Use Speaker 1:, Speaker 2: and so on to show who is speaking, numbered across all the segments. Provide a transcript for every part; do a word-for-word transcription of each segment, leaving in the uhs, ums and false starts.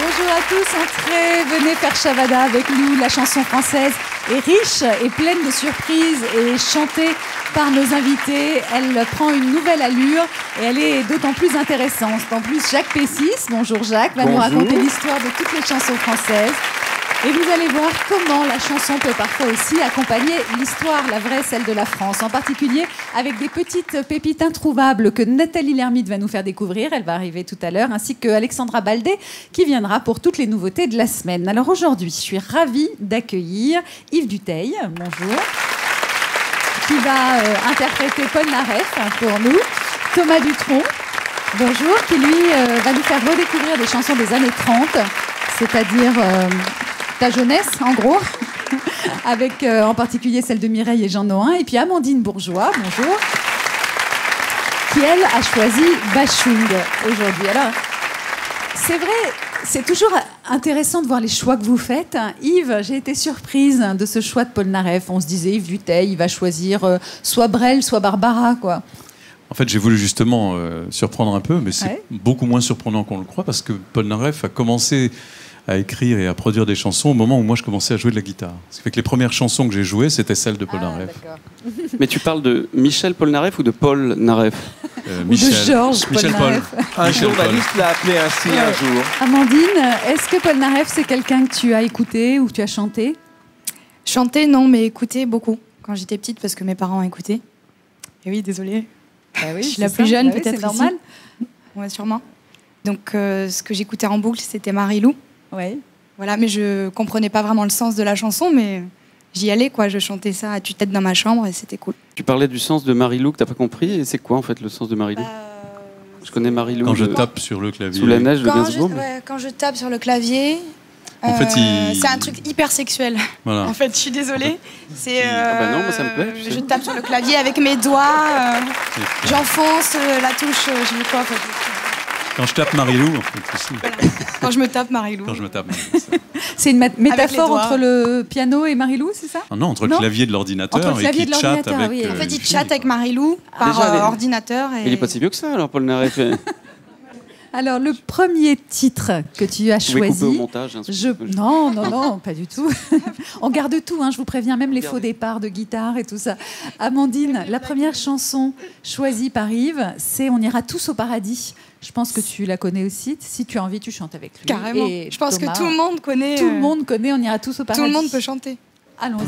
Speaker 1: Bonjour à tous, entrez, venez faire Shabada avec nous. La chanson française est riche et pleine de surprises et chantée par nos invités. Elle prend une nouvelle allure et elle est d'autant plus intéressante. En plus, Jacques Pessis, bonjour Jacques, va
Speaker 2: bonjour.
Speaker 1: nous raconter l'histoire de toutes les chansons françaises. Et vous allez voir comment la chanson peut parfois aussi accompagner l'histoire, la vraie, celle de la France. En particulier avec des petites pépites introuvables que Nathalie Lermite va nous faire découvrir. Elle va arriver tout à l'heure, ainsi que Alexandra Baldé qui viendra pour toutes les nouveautés de la semaine. Alors aujourd'hui, je suis ravie d'accueillir Yves Dutheil, bonjour, qui va euh, interpréter Paul Naref pour nous. Thomas Dutronc, bonjour, qui lui euh, va nous faire redécouvrir des chansons des années trente, c'est-à-dire... Euh, ta jeunesse, en gros, avec euh, en particulier celle de Mireille et Jean Nohain. Et puis Amandine Bourgeois, bonjour, qui, elle, a choisi Bachung aujourd'hui. Alors, c'est vrai, c'est toujours intéressant de voir les choix que vous faites. Yves, j'ai été surprise de ce choix de Paul Naref. On se disait, Yves Dutheil, il va choisir euh, soit Brel, soit Barbara, quoi.
Speaker 3: En fait, j'ai voulu justement euh, surprendre un peu, mais c'est
Speaker 1: ouais.
Speaker 3: beaucoup moins surprenant qu'on le croit, parce que Paul Naref a commencé à écrire et à produire des chansons au moment où moi je commençais à jouer de la guitare. Ce qui fait que les premières chansons que j'ai jouées, c'était celles de Paul
Speaker 1: ah,
Speaker 3: Naref.
Speaker 2: Mais tu parles de Michel Polnareff ou de Paul Naref?
Speaker 3: euh,
Speaker 1: Ou de Georges
Speaker 3: Michel
Speaker 1: Paul Naref.
Speaker 2: Un
Speaker 3: Michel
Speaker 2: journaliste l'a appelé ainsi
Speaker 1: ouais.
Speaker 2: un jour.
Speaker 1: Amandine, est-ce que Paul Naref, c'est quelqu'un que tu as écouté ou que tu as chanté?
Speaker 4: Chanter, non, mais écouter beaucoup. Quand j'étais petite, parce que mes parents écoutaient. Et oui, désolée.
Speaker 1: Bah oui,
Speaker 4: je suis la
Speaker 1: ça.
Speaker 4: plus jeune,
Speaker 1: bah oui,
Speaker 4: peut-être.
Speaker 1: C'est normal.
Speaker 4: Ouais, sûrement. Donc, euh, ce que j'écoutais en boucle, c'était Marie-Lou.
Speaker 1: Ouais.
Speaker 4: Voilà, mais je comprenais pas vraiment le sens de la chanson, mais j'y allais, quoi. Je chantais ça à tue-tête dans ma chambre et c'était cool.
Speaker 2: Tu parlais du sens de Marie-Lou que t'as pas compris. Et c'est quoi en fait le sens de Marie-Lou?
Speaker 4: Euh,
Speaker 2: Je connais Marie-Lou.
Speaker 3: Quand je
Speaker 2: de...
Speaker 3: tape sur le clavier.
Speaker 2: Sous la neige de
Speaker 4: quand, je,
Speaker 2: Gainsbourg.
Speaker 4: ouais, quand je tape sur le clavier,
Speaker 3: En
Speaker 4: euh,
Speaker 3: fait, il-
Speaker 4: c'est un truc hyper sexuel.
Speaker 3: Voilà.
Speaker 4: En fait, je suis désolée. C'est,
Speaker 2: Ah bah non, moi, ça me plaît, tu sais.
Speaker 4: Je tape sur le clavier avec mes doigts, euh, j'enfonce euh, la touche, euh, je sais quoi. En fait.
Speaker 3: Quand je tape Marie-Lou, en fait, aussi.
Speaker 4: Voilà. Quand je me tape Marie-Lou.
Speaker 3: Quand je me tape Marie-Lou, ça.
Speaker 1: C'est une ma- métaphore
Speaker 4: doigts.
Speaker 1: entre le piano et Marie-Lou, c'est ça?
Speaker 3: Ah non, entre
Speaker 1: Non.
Speaker 3: le clavier de l'ordinateur
Speaker 1: Entre le
Speaker 3: et
Speaker 1: clavier
Speaker 3: qui
Speaker 1: de
Speaker 3: chatte
Speaker 1: l'ordinateur,
Speaker 3: avec.
Speaker 1: oui.
Speaker 3: euh,
Speaker 4: En fait,
Speaker 3: une
Speaker 4: il
Speaker 3: fille,
Speaker 4: chatte
Speaker 3: quoi.
Speaker 4: avec Marie-Lou par
Speaker 2: Déjà,
Speaker 4: euh,
Speaker 2: elle est-
Speaker 4: ordinateur. Et...
Speaker 2: Il est pas si vieux que ça alors Paul Naref. Vous
Speaker 1: Alors, le premier titre que tu as
Speaker 2: pouvez couper au
Speaker 1: choisi...
Speaker 2: montage. hein,
Speaker 1: Je... Non, non, non, pas du tout. On garde tout, hein, je vous préviens, même les faux départs de guitare et tout ça. Amandine, la première chanson choisie par Yves, c'est On ira tous au paradis. Je pense que tu la connais aussi. Si tu as envie, tu chantes avec lui.
Speaker 4: Carrément.
Speaker 1: Et
Speaker 4: Je pense
Speaker 1: Thomas,
Speaker 4: que tout le monde connaît.
Speaker 1: Tout le
Speaker 4: euh,
Speaker 1: monde connaît On ira tous au paradis.
Speaker 4: Tout le monde peut chanter.
Speaker 1: Allons-y.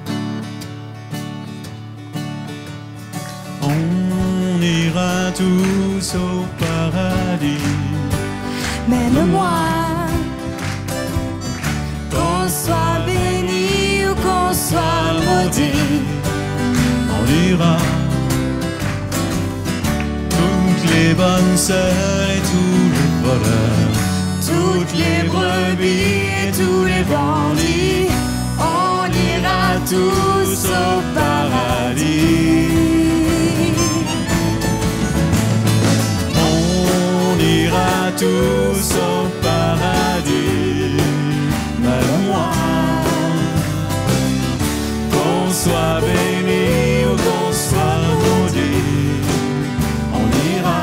Speaker 5: On ira tous au paradis.
Speaker 4: Même-moi,
Speaker 5: Qu'on soit béni ou qu'on soit maudit, on ira. Toutes les bonnes sœurs et tous les voleurs, toutes les brebis et tous les bandits, on ira tous au paradis. On ira tous au paradis, même moi. Qu'on soit béni ou qu'on soit maudit, on ira.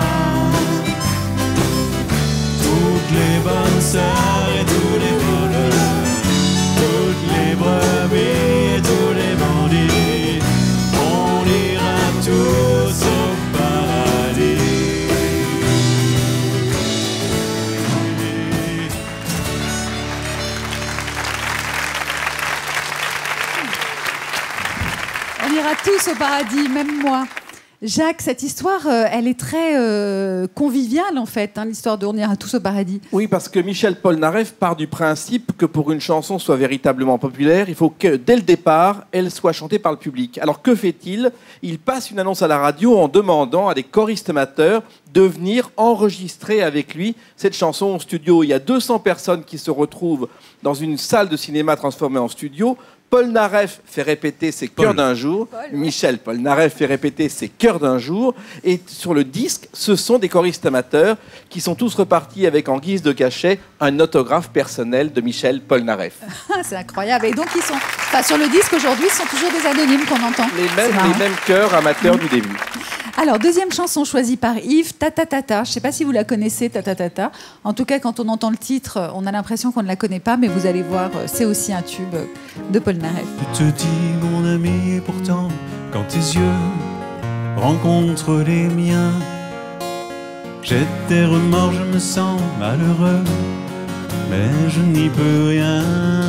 Speaker 5: Toutes les bonnes sœurs et tous les voleurs, toutes les brebis et tous les bandits, on ira tous au paradis.
Speaker 1: On ira tous au paradis, même moi. Jacques, cette histoire, euh, elle est très euh, conviviale en fait, hein, l'histoire de On ira tous au paradis.
Speaker 6: Oui, parce que Michel Polnareff part du principe que pour une chanson soit véritablement populaire, il faut que dès le départ, elle soit chantée par le public. Alors que fait-il? Il passe une annonce à la radio en demandant à des choristes amateurs de venir enregistrer avec lui cette chanson en studio. Il y a deux cents personnes qui se retrouvent dans une salle de cinéma transformée en studio. Polnareff fait répéter ses chœurs d'un jour.
Speaker 1: Paul, ouais.
Speaker 6: Michel Polnareff fait répéter ses chœurs d'un jour. Et sur le disque, ce sont des choristes amateurs qui sont tous repartis avec en guise de cachet un autographe personnel de Michel Polnareff.
Speaker 1: C'est incroyable. Et donc, ils sont, enfin, sur le disque aujourd'hui, ce sont toujours des anonymes qu'on entend.
Speaker 6: Les
Speaker 1: C'est
Speaker 6: mêmes,
Speaker 1: marrant.
Speaker 6: les mêmes chœurs amateurs du début.
Speaker 1: Alors, deuxième chanson choisie par Yves, Tata Tata. Je ne sais pas si vous la connaissez, Tata Tata. En tout cas, quand on entend le titre, on a l'impression qu'on ne la connaît pas, mais vous allez voir, c'est aussi un tube de Polnareff.
Speaker 5: Je te dis, mon ami, et pourtant, quand tes yeux rencontrent les miens, j'ai des remords, je me sens malheureux, mais je n'y peux rien.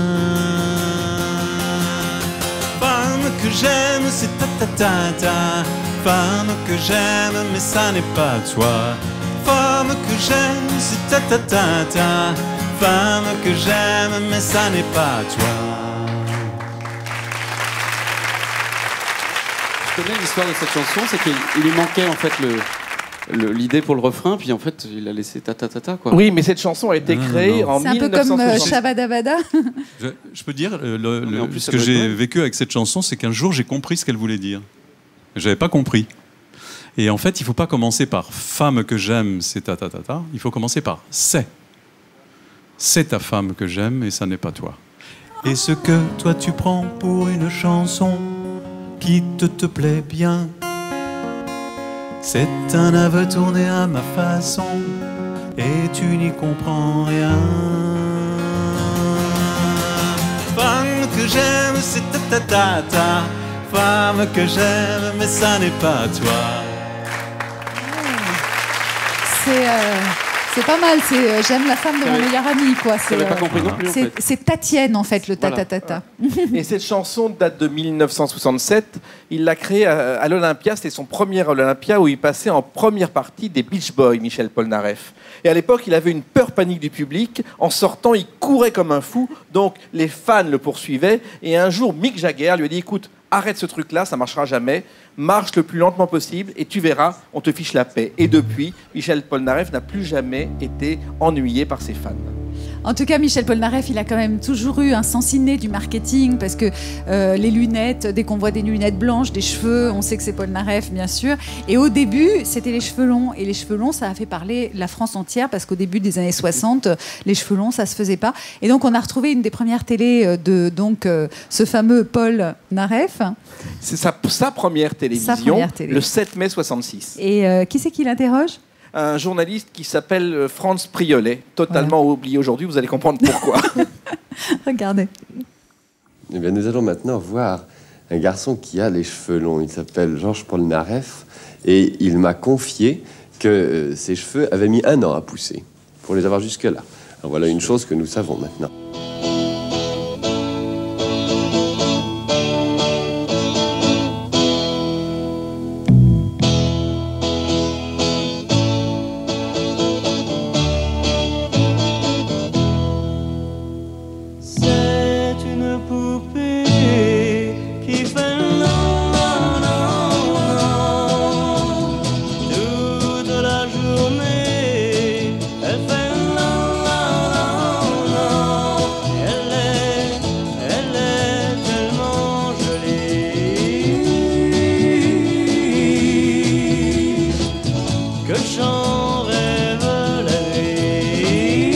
Speaker 5: Femme que j'aime, c'est ta ta ta ta. Femme que j'aime, mais ça n'est pas toi. Femme que j'aime, c'est ta ta ta ta. Femme que j'aime, mais ça n'est pas toi.
Speaker 2: Je connais l'histoire de cette chanson, c'est qu'il il lui manquait en fait le, le- l'idée pour le refrain, puis en fait il a laissé ta ta ta ta quoi.
Speaker 6: Oui, mais cette chanson a été
Speaker 3: Non, non,
Speaker 6: créée
Speaker 3: non.
Speaker 6: en
Speaker 1: C'est un peu
Speaker 6: mille neuf cent
Speaker 1: comme euh,
Speaker 6: soixante.
Speaker 1: Shabadabada.
Speaker 3: Je, je peux dire, euh, le-
Speaker 2: Non, mais
Speaker 3: le-
Speaker 2: en plus,
Speaker 3: ce
Speaker 2: ça
Speaker 3: que
Speaker 2: doit
Speaker 3: j'ai
Speaker 2: être-
Speaker 3: vécu avec cette chanson, c'est qu'un jour j'ai compris ce qu'elle voulait dire. J'avais pas compris. Et en fait, il faut pas commencer par femme que j'aime, c'est ta ta ta ta. Il faut commencer par c'est. C'est ta femme que j'aime et ça n'est pas toi.
Speaker 5: Et ce que toi tu prends pour une chanson qui te te plaît bien, c'est un aveu tourné à ma façon et tu n'y comprends rien. Femme que j'aime, c'est ta ta ta ta. Femme que j'aime, mais ça n'est pas toi.
Speaker 1: C'est euh, c'est pas mal. C'est euh, j'aime la femme de mon
Speaker 2: J'avais-
Speaker 1: meilleur ami, quoi.
Speaker 2: Je
Speaker 1: C'est
Speaker 2: n'avais pas
Speaker 1: euh,
Speaker 2: compris non plus en
Speaker 1: c'est-
Speaker 2: fait.
Speaker 1: c'est Tatienne, en fait, le
Speaker 2: Voilà.
Speaker 1: Tata Tata.
Speaker 6: Et cette chanson date de mille neuf cent soixante-sept. Il l'a créée à, à l'Olympia. C'était son premier à l'Olympia où il passait en première partie des Beach Boys, Michel Polnareff. Et à l'époque, il avait une peur panique du public. En sortant, il courait comme un fou. Donc, les fans le poursuivaient. Et un jour, Mick Jagger lui a dit, écoute, arrête ce truc-là, ça marchera jamais. Marche le plus lentement possible et tu verras, on te fiche la paix. Et depuis, Michel Polnareff n'a plus jamais été ennuyé par ses fans.
Speaker 1: En tout cas, Michel Polnareff, il a quand même toujours eu un sens inné du marketing parce que euh, les lunettes, dès qu'on voit des lunettes blanches, des cheveux, on sait que c'est Polnareff, bien sûr. Et au début, c'était les cheveux longs. Et les cheveux longs, ça a fait parler la France entière parce qu'au début des années soixante, les cheveux longs, ça se faisait pas. Et donc, on a retrouvé une des premières télés euh, de donc, euh, ce fameux Paul Nareff.
Speaker 6: C'est sa, sa première télévision,
Speaker 1: Sa première télé.
Speaker 6: le sept mai soixante-six.
Speaker 1: Et euh, qui c'est qui l'interroge ?
Speaker 6: Un journaliste qui s'appelle euh, Franz Priolet, totalement oublié aujourd'hui, vous allez comprendre pourquoi.
Speaker 1: Regardez.
Speaker 7: Eh bien, nous allons maintenant voir un garçon qui a les cheveux longs. Il s'appelle Georges Polnareff et il m'a confié que euh, ses cheveux avaient mis un an à pousser pour les avoir jusque-là. Alors voilà une chose que nous savons maintenant.
Speaker 5: C'est une poupée qui fait non, non, non, non. Toute la journée, elle fait non, non, non, non. Elle est, elle est tellement jolie que j'en rêve la nuit.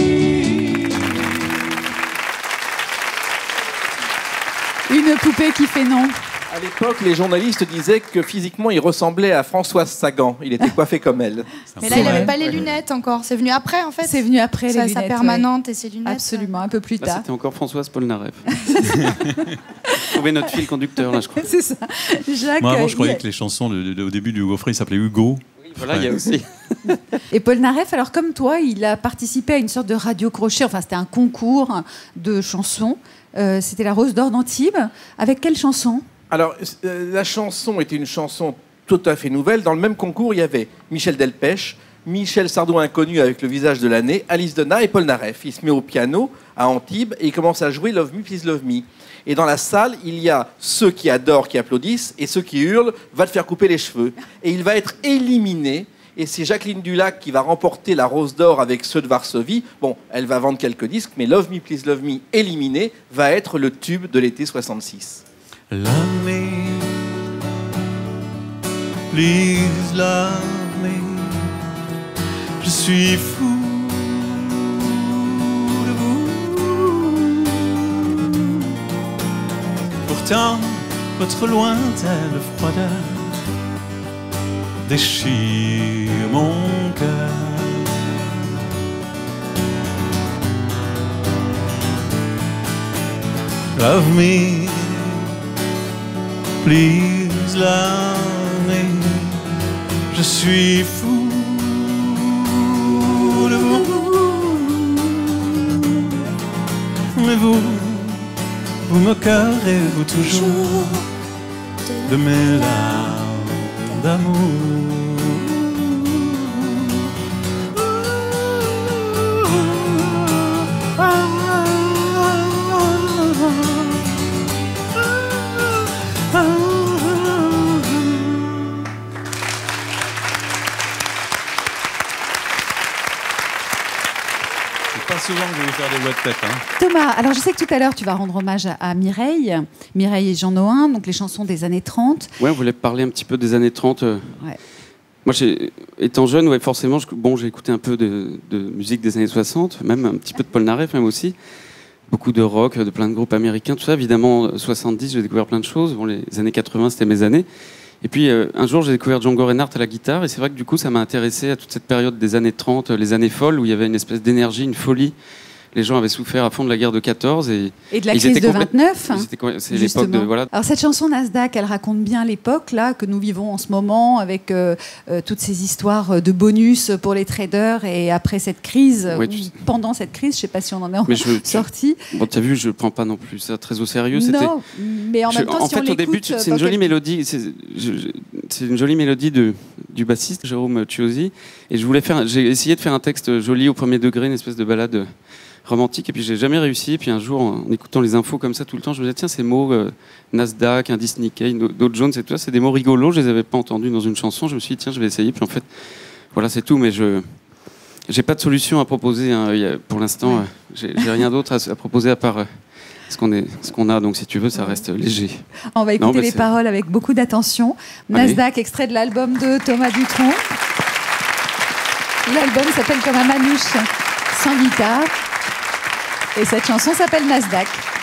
Speaker 1: Une poupée qui fait non.
Speaker 6: À l'époque, les journalistes disaient que physiquement, il ressemblait à Françoise Sagan. Il était coiffé comme elle.
Speaker 4: Mais là,
Speaker 1: C'est
Speaker 4: il n'avait
Speaker 1: vrai.
Speaker 4: pas les lunettes encore. C'est venu après, en fait.
Speaker 1: C'est venu après
Speaker 4: sa,
Speaker 1: les
Speaker 4: sa
Speaker 1: lunettes.
Speaker 4: permanente et ses
Speaker 1: ouais.
Speaker 4: lunettes.
Speaker 1: Absolument, un peu plus
Speaker 2: Là,
Speaker 1: tard.
Speaker 2: c'était encore Françoise Polnareff. Trouver notre fil conducteur là, je crois.
Speaker 1: C'est ça. Jacques.
Speaker 3: Moi, avant,
Speaker 1: euh,
Speaker 3: je croyais
Speaker 1: il-
Speaker 3: que les chansons de- de- au début du Hugo Frey s'appelaient Hugo.
Speaker 2: Voilà, il y a aussi.
Speaker 1: Et Polnareff, alors comme toi, il a participé à une sorte de radio crochet. Enfin, c'était un concours de chansons. Euh, c'était la Rose d'Or d'Antibes. Avec quelle chanson ?
Speaker 6: Alors, euh, la chanson était une chanson tout à fait nouvelle. Dans le même concours, il y avait Michel Delpech, Michel Sardou inconnu avec le visage de l'année, Alice Donna et Polnareff. Il se met au piano à Antibes et il commence à jouer Love Me, Please Love Me. Et dans la salle, il y a ceux qui adorent, qui applaudissent, et ceux qui hurlent, va te faire couper les cheveux. Et il va être éliminé. Et c'est Jacqueline Dulac qui va remporter la Rose d'Or avec ceux de Varsovie. Bon, elle va vendre quelques disques, mais Love Me, Please Love Me, éliminé, va être le tube de l'été soixante-six.
Speaker 5: Love me, please love me. Je suis fou de vous. Pourtant, votre lointaine froideur déchire mon cœur. Love me, please love me. Je suis fou de vous. Mais vous, vous moquerez-vous toujours de mes larmes d'amour?
Speaker 3: Souvent que je vais faire des voix de tête. Hein.
Speaker 1: Thomas, alors je sais que tout à l'heure tu vas rendre hommage à, à Mireille, Mireille et Jean Nohain, donc les chansons des années trente.
Speaker 2: Ouais, on voulait parler un petit peu des années trente. Euh...
Speaker 1: Ouais.
Speaker 2: Moi, j'ai, étant jeune, ouais, forcément, je, bon, j'ai écouté un peu de, de musique des années soixante, même un petit peu de Paul Naref, même aussi. Beaucoup de rock, de plein de groupes américains, tout ça. Évidemment, soixante-dix, j'ai découvert plein de choses. Bon, les années quatre-vingts, c'était mes années. Et puis, euh, un jour, j'ai découvert Django Reinhardt à la guitare. Et c'est vrai que du coup, ça m'a intéressé à toute cette période des années trente, les années folles, où il y avait une espèce d'énergie, une folie. Les gens avaient souffert à fond de la guerre de quatorze. Et,
Speaker 1: et de la crise de vingt-neuf.
Speaker 2: C'est l'époque de... Voilà.
Speaker 1: Alors, cette chanson Nasdaq, elle raconte bien l'époque là, que nous vivons en ce moment, avec euh, euh, toutes ces histoires de bonus pour les traders. Et après cette crise,
Speaker 2: ouais,
Speaker 1: ou
Speaker 2: tu...
Speaker 1: pendant cette crise, je ne sais pas si on en est
Speaker 2: je,
Speaker 1: sorti.
Speaker 2: Bon, tu as vu, je ne prends pas non plus ça très au sérieux.
Speaker 1: Non, mais en même temps,
Speaker 2: je, en
Speaker 1: si
Speaker 2: fait,
Speaker 1: on
Speaker 2: au début, c'est une jolie
Speaker 1: quel...
Speaker 2: mélodie. C'est, je, je, c'est une jolie mélodie de, du bassiste Jérôme Chiosi. Et je voulais faire, j'ai essayé de faire un texte joli au premier degré, une espèce de balade romantique, et puis j'ai jamais réussi. Et puis un jour, en écoutant les infos comme ça tout le temps, je me disais tiens, ces mots euh, Nasdaq, indice Nikkei, Dow Jones et tout ça, c'est des mots rigolos. Je les avais pas entendus dans une chanson. Je me suis dit tiens, je vais essayer. Puis en fait, voilà, c'est tout. Mais je j'ai pas de solution à proposer. Hein. Il y a, pour l'instant, ouais. euh, j'ai, j'ai rien d'autre à, à proposer à part euh, ce qu'on est, ce qu'on a. Donc si tu veux, ça reste léger.
Speaker 1: On va écouter
Speaker 2: non,
Speaker 1: les
Speaker 2: c'est...
Speaker 1: paroles avec beaucoup d'attention.
Speaker 2: Allez.
Speaker 1: Nasdaq, extrait de l'album de Thomas Dutronc. L'album s'appelle Comme un manouche sans guitare. Et cette chanson s'appelle Nasdaq.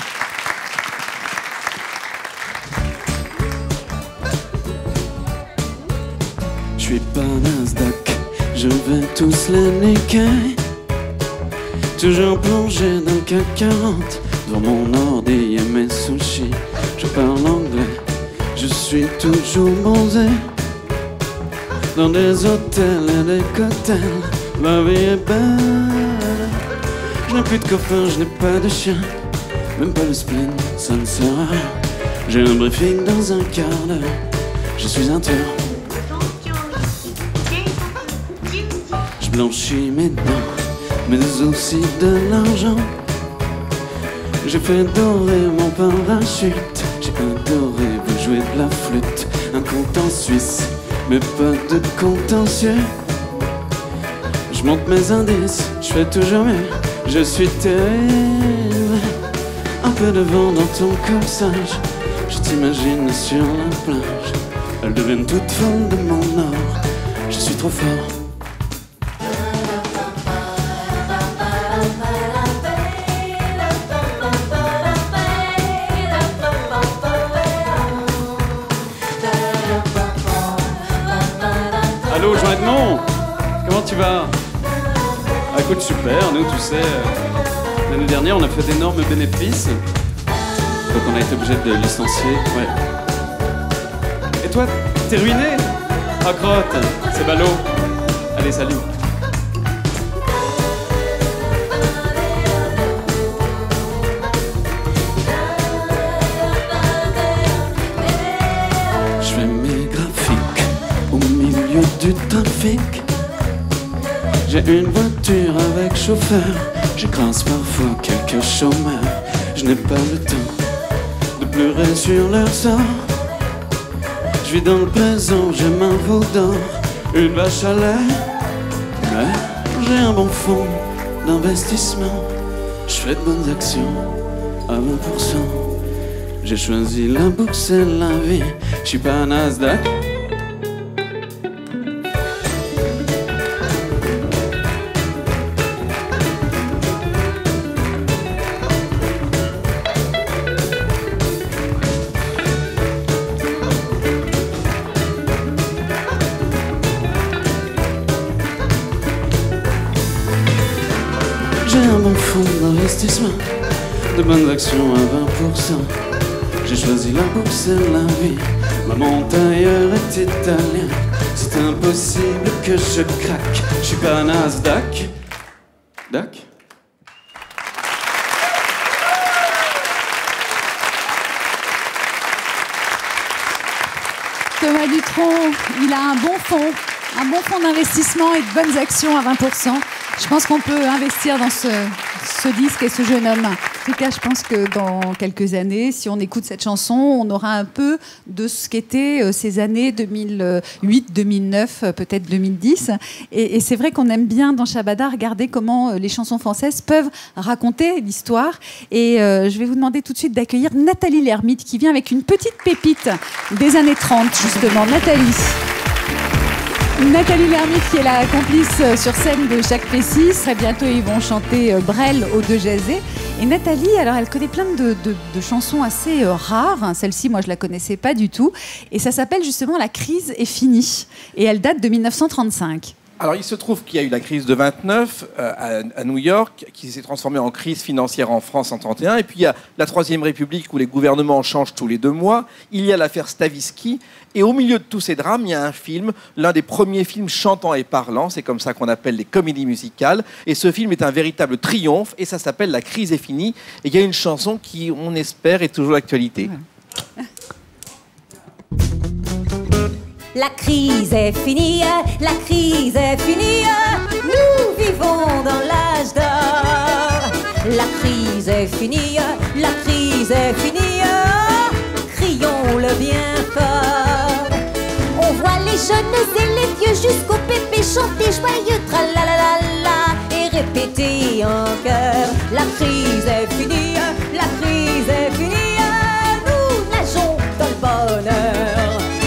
Speaker 2: Je suis pas Nasdaq, je vais tous les Nikkei. Toujours plongé dans le C A C quarante, devant mon ordi et mes sushis. Je parle anglais, je suis toujours bronzé. Dans des hôtels et des cocktails, ma vie est belle. Je n'ai plus de copains, je n'ai pas de chien, même pas le spleen, ça ne sert à rien. J'ai un briefing dans un quart d'heure, je suis un tueur. Je blanchis mes dents, mais aussi de l'argent. J'ai fait dorer mon parachute, j'ai adoré vous jouer de la flûte. Un compte en Suisse, mais pas de contentieux. Je monte mes indices, je fais toujours mieux. Je suis terrible, un peu de vent dans ton corsage. Je t'imagine sur la plage, elles deviennent toutes folles de mon or. Je suis trop fort. Allô, Jean Edmond, comment tu vas? Ah, écoute, super, nous, tu sais, euh, l'année dernière, on a fait d'énormes bénéfices. Donc on a été obligé de licencier, ouais. Et toi, t'es ruiné? Ah, crotte, c'est ballot. Allez, salut. Je fais mes graphiques au milieu du trafic. J'ai une voiture avec chauffeur, j'écrase parfois quelques chômeurs. Je n'ai pas le temps de pleurer sur leur sort. Je vis dans le présent, j'ai ma veau d'or. une vache à lait. Mais j'ai un bon fonds d'investissement. Je fais de bonnes actions à vingt pour cent. J'ai choisi la bourse et la vie. Je suis pas un Nasdaq. J'ai un bon fonds d'investissement, de bonnes actions à vingt pour cent. J'ai choisi la bourse et la vie. Maman tailleur est italien. C'est impossible que je craque. Je suis pas un Nasdaq. Dac.
Speaker 1: Thomas Dutronc, il a un bon fonds, un bon fonds d'investissement et de bonnes actions à vingt pour cent. Je pense qu'on peut investir dans ce, ce disque et ce jeune homme. En tout cas, je pense que dans quelques années, si on écoute cette chanson, on aura un peu de ce qu'étaient ces années deux mille huit, deux mille neuf, peut-être deux mille dix. Et, et c'est vrai qu'on aime bien dans Shabada regarder comment les chansons françaises peuvent raconter l'histoire. Et euh, je vais vous demander tout de suite d'accueillir Nathalie Lermite qui vient avec une petite pépite des années trente, justement. Nathalie. Nathalie Lermite qui est la complice sur scène de Jacques Plessis. Très bientôt, ils vont chanter Brel aux Deux Jazés. Et Nathalie, alors elle connaît plein de, de, de chansons assez euh, rares. Celle-ci, moi, je la connaissais pas du tout. Et ça s'appelle justement La crise est finie. Et elle date de mille neuf cent trente-cinq.
Speaker 6: Alors, il se trouve qu'il y a eu la crise de vingt-neuf euh, à, à New York, qui s'est transformée en crise financière en France en trente et un. Et puis, il y a la Troisième République, où les gouvernements changent tous les deux mois. Il y a l'affaire Stavisky. Et au milieu de tous ces drames, il y a un film, l'un des premiers films chantants et parlants. C'est comme ça qu'on appelle les comédies musicales. Et ce film est un véritable triomphe. Et ça s'appelle La crise est finie. Et il y a une chanson qui, on espère, est toujours d'actualité.
Speaker 1: Ouais.
Speaker 8: La crise est finie, la crise est finie, nous vivons dans l'âge d'or. La crise est finie, la crise est finie, crions-le bien fort. On voit les jeunes et les vieux jusqu'au pépé chanter joyeux tralalala et répéter en chœur. La crise est finie, la crise est finie, nous nageons dans le bonheur.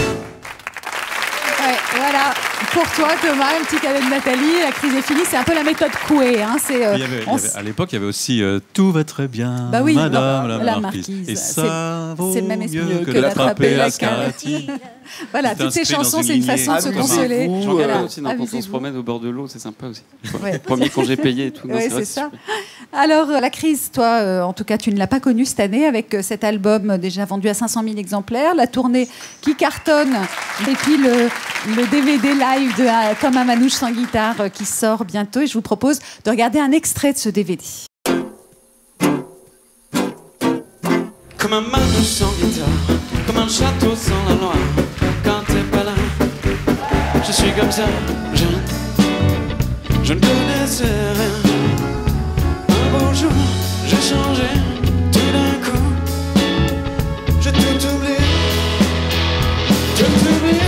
Speaker 1: Voilà, pour toi Thomas, un petit cadeau de Nathalie, La crise est finie, c'est un peu la méthode Coué. Hein, c'est, euh,
Speaker 3: il y avait, il y avait, à l'époque, il y avait aussi euh, Tout va très bien,
Speaker 1: bah oui,
Speaker 3: Madame
Speaker 1: non,
Speaker 3: la,
Speaker 1: la
Speaker 3: marquise.
Speaker 1: marquise.
Speaker 3: Et ça vaut
Speaker 1: c'est même
Speaker 3: mieux
Speaker 1: mieux
Speaker 3: que,
Speaker 1: que
Speaker 3: d'attraper la
Speaker 1: scarlatine. Voilà, toutes ces
Speaker 3: inscrit
Speaker 1: chansons,
Speaker 3: une
Speaker 1: c'est une
Speaker 3: lignée.
Speaker 1: façon de se consoler.
Speaker 2: J'en
Speaker 1: Voilà.
Speaker 2: regarde aussi dans quand on se
Speaker 1: Amusez-vous.
Speaker 2: promène au bord de l'eau, c'est sympa aussi.
Speaker 1: Ouais.
Speaker 2: Premier congé payé et tout. Non,
Speaker 1: Oui,
Speaker 2: vrai
Speaker 1: c'est
Speaker 2: que
Speaker 1: ça. Alors, euh, la crise, toi, euh, en tout cas, tu ne l'as pas connue cette année avec euh, cet album euh, déjà vendu à cinq cent mille exemplaires, la tournée qui cartonne, et puis le, le D V D live de euh, Thomas Manouche sans guitare euh, qui sort bientôt. Et je vous propose de regarder un extrait de ce D V D.
Speaker 2: Comme un Manouche sans guitare, comme un château sans la Loire. Quand t'es pas là, je suis comme ça, je, je ne connaissais rien. Un beau jour, j'ai changé, tout d'un coup, j'ai tout oublié, tout oublié.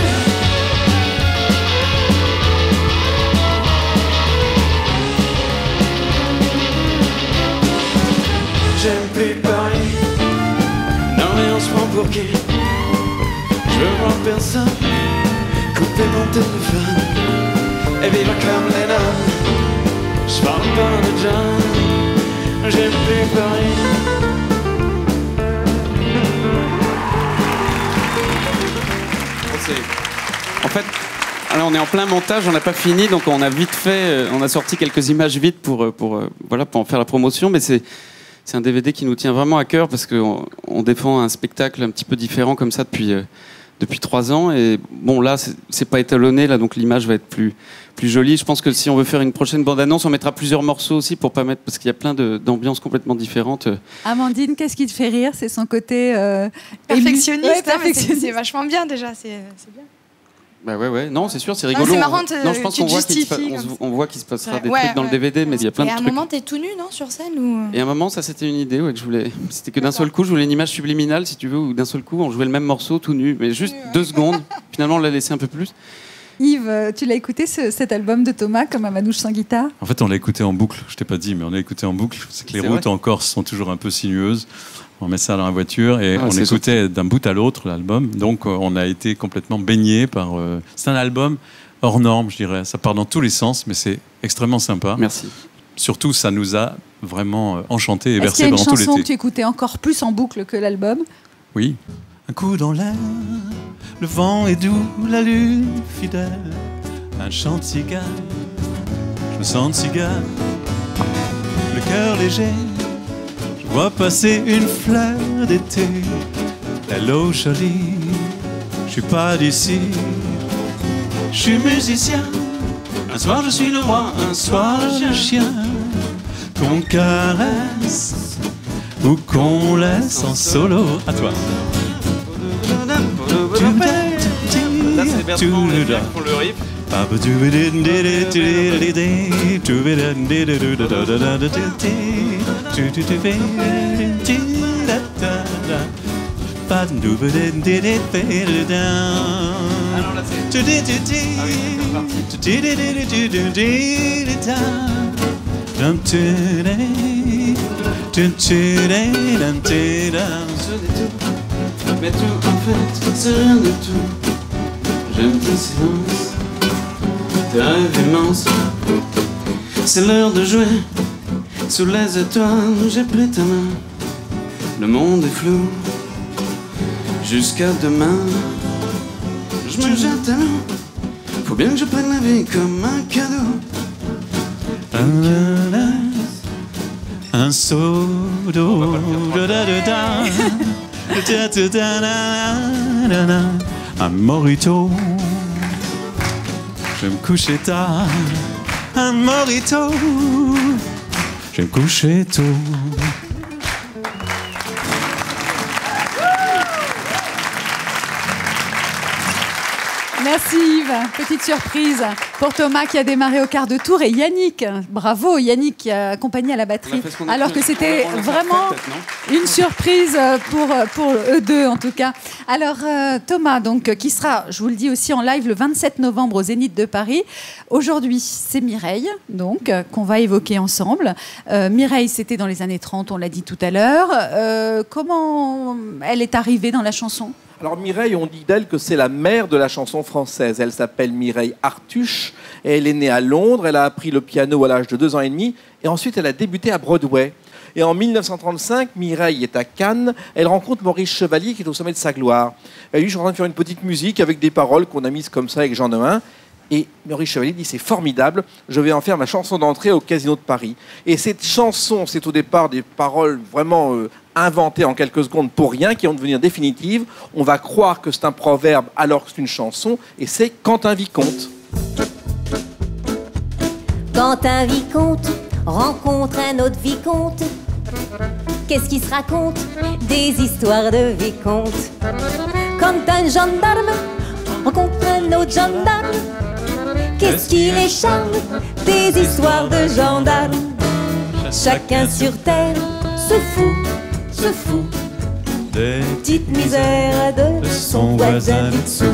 Speaker 2: J'aime plus Paris, non mais on se prend pour qui? Je veux voir personne, couper mon téléphone et vivre comme Lennon. Je parle pas de John, j'aime plus Paris. En fait, alors on est en plein montage, on n'a pas fini, donc on a vite fait, on a sorti quelques images vite pour, pour, voilà, pour en faire la promotion, mais c'est... C'est un D V D qui nous tient vraiment à cœur parce qu'on on défend un spectacle un petit peu différent comme ça depuis, euh, depuis trois ans. Et bon, là, c'est, c'est pas étalonné, là, donc l'image va être plus, plus jolie. Je pense que si on veut faire une prochaine bande-annonce, on mettra plusieurs morceaux aussi pour pas mettre, parce qu'il y a plein de, d'ambiances complètement différentes.
Speaker 1: Amandine, qu'est-ce qui te fait rire? C'est son côté euh,
Speaker 4: Perfectionniste,
Speaker 1: ému. Ouais,
Speaker 4: hein, mais c'est-
Speaker 1: perfectionniste.
Speaker 4: c'est vachement bien déjà, c'est c'est bien.
Speaker 2: Bah ouais, ouais, non, c'est sûr, c'est
Speaker 4: Non,
Speaker 2: rigolo.
Speaker 4: c'est
Speaker 2: On-
Speaker 4: marrant, te-
Speaker 2: non, je pense
Speaker 4: tu
Speaker 2: qu'on
Speaker 4: te
Speaker 2: voit qu'il se, pa-
Speaker 4: justifies
Speaker 2: on se-
Speaker 4: comme ça.
Speaker 2: on voit qu'il se passera des
Speaker 4: Ouais,
Speaker 2: trucs dans le
Speaker 4: ouais.
Speaker 2: D V D, mais il y a plein
Speaker 4: Et
Speaker 2: de
Speaker 4: à un
Speaker 2: trucs.
Speaker 4: moment, t'es tout nu, non, sur scène ou...
Speaker 2: Et à un moment, ça c'était une idée ouais, que je voulais. C'était que d'un seul coup, je voulais une image subliminale, si tu veux, où d'un seul coup, on jouait le même morceau tout nu, mais juste deux secondes. Finalement, on l'a laissé un peu plus.
Speaker 1: Yves, tu l'as écouté ce, cet album de Thomas, comme un manouche sans guitare?
Speaker 3: En fait, on l'a écouté en boucle. Je t'ai pas dit, mais on l'a écouté en boucle. C'est que les
Speaker 2: C'est
Speaker 3: routes
Speaker 2: vrai
Speaker 3: en Corse sont toujours un peu sinueuses. On met ça dans la voiture et
Speaker 2: Ah,
Speaker 3: on
Speaker 2: c'est
Speaker 3: écoutait d'un bout à l'autre l'album. Donc, euh, on a été complètement baigné par. Euh... C'est un album hors norme, je dirais. Ça part dans tous les sens, mais c'est extrêmement sympa.
Speaker 2: Merci.
Speaker 3: Surtout, ça nous a vraiment euh, enchantés et
Speaker 1: Est-ce qu'il y
Speaker 3: bercés
Speaker 1: a une
Speaker 3: pendant tout
Speaker 1: chanson que
Speaker 3: l'été.
Speaker 1: tu écoutais encore plus en boucle que l'album?
Speaker 3: Oui. Un coup dans l'air, le vent est doux, la lune fidèle, un chant de cigare, je me sens de cigare, le cœur léger, je vois passer une fleur d'été, hello jolie, je suis pas d'ici, je suis musicien, un soir je suis le roi, un soir le chien, qu'on caresse ou qu'on laisse en solo. À toi.
Speaker 2: Là, c'est Bertrand et Pierre qui font le riff. Ah non, là, c'est... Mais tout, en fait, c'est rien du tout. J'aime ton silence, tes rêves immenses. C'est l'heure de jouer, sous les étoiles, j'ai pris ta main. Le monde est flou, jusqu'à demain. Je me jette à l'eau, faut bien que je prenne la vie comme un cadeau.
Speaker 3: Un seau d'eau. Un mojito. Je vais me coucher tard. Un mojito. Je vais me coucher tôt.
Speaker 1: Merci Yves. Petite surprise pour Thomas qui a démarré au quart de tour et Yannick. Bravo Yannick qui a accompagné à la batterie. Alors que c'était vraiment une surprise pour, pour eux deux en tout cas. Alors euh, Thomas, donc, qui sera, je vous le dis aussi en live le vingt-sept novembre au Zénith de Paris. Aujourd'hui, c'est Mireille donc, euh, qu'on va évoquer ensemble. Euh, Mireille, c'était dans les années trente, on l'a dit tout à l'heure. Euh, comment elle est arrivée dans la chanson ?
Speaker 6: Alors Mireille, on dit d'elle que c'est la mère de la chanson française. Elle s'appelle Mireille Artuche et elle est née à Londres. Elle a appris le piano à l'âge de deux ans et demi et ensuite elle a débuté à Broadway. Et en mille neuf cent trente-cinq, Mireille est à Cannes. Elle rencontre Maurice Chevalier qui est au sommet de sa gloire. Elle lui dit, je suis en train de faire une petite musique avec des paroles qu'on a mises comme ça avec Jean Neuin. Et Maurice Chevalier dit, c'est formidable, je vais en faire ma chanson d'entrée au Casino de Paris. Et cette chanson, c'est au départ des paroles vraiment euh, inventées en quelques secondes pour rien, qui vont devenir définitives. On va croire que c'est un proverbe alors que c'est une chanson, et c'est quand un vicomte.
Speaker 8: Quand un vicomte rencontre un autre vicomte, qu'est-ce qui se raconte? Des histoires de vicomte. Quand un gendarme rencontre un autre gendarme, qu'est-ce qui les charme? Des histoires de gendarmes. Chacun sur terre se fout, se fout des petites misères de son voisin du dessous.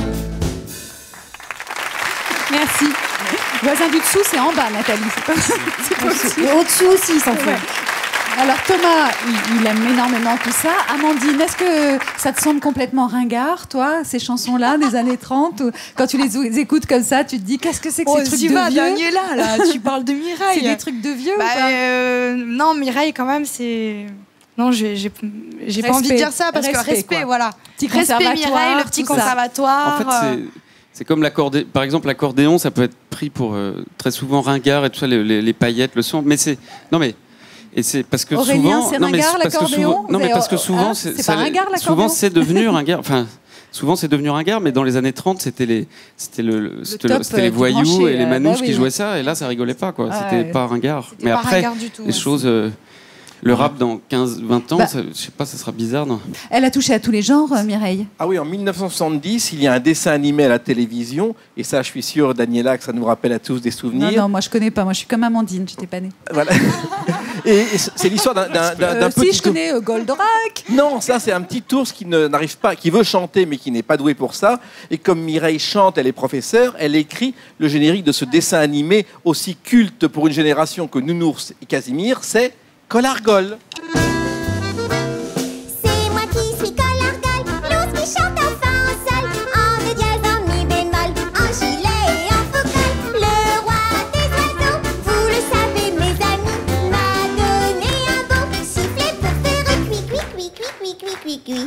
Speaker 1: Merci. Voisin du dessous, c'est en bas, Nathalie. C'est pas, c'est pas au-dessus.
Speaker 4: Et au-dessus aussi, il s'en fout.
Speaker 1: Ouais. Alors Thomas, il, il aime énormément tout ça. Amandine, est-ce que ça te semble complètement ringard, toi, ces chansons-là des années trente ou quand tu les écoutes comme ça, tu te dis qu'est-ce que c'est que
Speaker 4: Oh,
Speaker 1: ces trucs
Speaker 4: tu
Speaker 1: de
Speaker 4: vas,
Speaker 1: vieux
Speaker 4: Daniela, là, tu parles de Mireille.
Speaker 1: C'est des trucs de vieux
Speaker 4: Bah,
Speaker 1: ou pas
Speaker 4: euh, non, Mireille, quand même, c'est... Non, j'ai, j'ai, j'ai pas
Speaker 1: Respect.
Speaker 4: envie de dire ça parce
Speaker 1: Respect,
Speaker 4: que respect,
Speaker 1: quoi.
Speaker 4: voilà.
Speaker 1: Petit
Speaker 4: Respect
Speaker 1: conservatoire,
Speaker 4: Mireille, le petit
Speaker 1: tout ça.
Speaker 4: conservatoire.
Speaker 2: En fait, c'est, c'est comme l'accordéon. Par exemple, l'accordéon, ça peut être pris pour euh, très souvent ringard et tout ça, les, les, les paillettes, le son. Mais c'est non mais et c'est parce que
Speaker 1: Aurélien,
Speaker 2: souvent,
Speaker 1: c'est
Speaker 2: non mais
Speaker 1: ringard,
Speaker 2: parce que
Speaker 1: l'accordéon
Speaker 2: souvent, non mais parce que
Speaker 1: Vous avez-
Speaker 2: souvent,
Speaker 1: hein,
Speaker 2: c'est,
Speaker 1: c'est
Speaker 2: ça
Speaker 1: pas
Speaker 2: l'est-
Speaker 1: ringard, l'accordéon
Speaker 2: souvent c'est devenu ringard. Enfin, souvent c'est devenu ringard, mais dans les années trente, c'était les, c'était le, le- c'était, le-
Speaker 1: top,
Speaker 2: c'était les
Speaker 1: euh,
Speaker 2: voyous
Speaker 1: branché,
Speaker 2: et les
Speaker 1: euh,
Speaker 2: manouches
Speaker 1: bah oui.
Speaker 2: qui jouaient ça, et là ça rigolait pas quoi.
Speaker 1: Ah,
Speaker 2: C'était
Speaker 1: ouais.
Speaker 2: pas ringard.
Speaker 4: C'était
Speaker 2: Mais
Speaker 4: pas
Speaker 2: après,
Speaker 4: ringard du tout,
Speaker 2: les
Speaker 4: ouais.
Speaker 2: choses. euh, Le rap dans quinze vingt ans,
Speaker 1: Bah.
Speaker 2: ça, je sais pas, ça sera bizarre, non?
Speaker 1: Elle a touché à tous les genres, euh, Mireille.
Speaker 6: Ah oui, en mille neuf cent soixante-dix, il y a un dessin animé à la télévision, et ça, je suis sûr, Daniela, que ça nous rappelle à tous des
Speaker 1: Non,
Speaker 6: souvenirs.
Speaker 1: non, moi je connais pas. Moi je suis comme Amandine, j'étais pas née.
Speaker 6: Voilà. Et, et c'est l'histoire d'un, d'un, d'un,
Speaker 1: Euh,
Speaker 6: d'un petit
Speaker 1: si, je connais euh, Goldorak.
Speaker 6: Non, ça c'est un petit ours qui ne- n'arrive pas, qui veut chanter mais qui n'est pas doué pour ça. Et comme Mireille chante, elle est professeure, elle écrit le générique de ce dessin animé aussi culte pour une génération que Nounours et Casimir, c'est Colargol.
Speaker 9: C'est moi qui suis Colargol, l'ours qui chante en fa en sol, en do dièse, en mi bémol, en gilet et en faucon. Le roi des oiseaux, vous le savez mes amis, m'a donné un bon sifflet pour faire cui cui cui cui cui cui cui cui.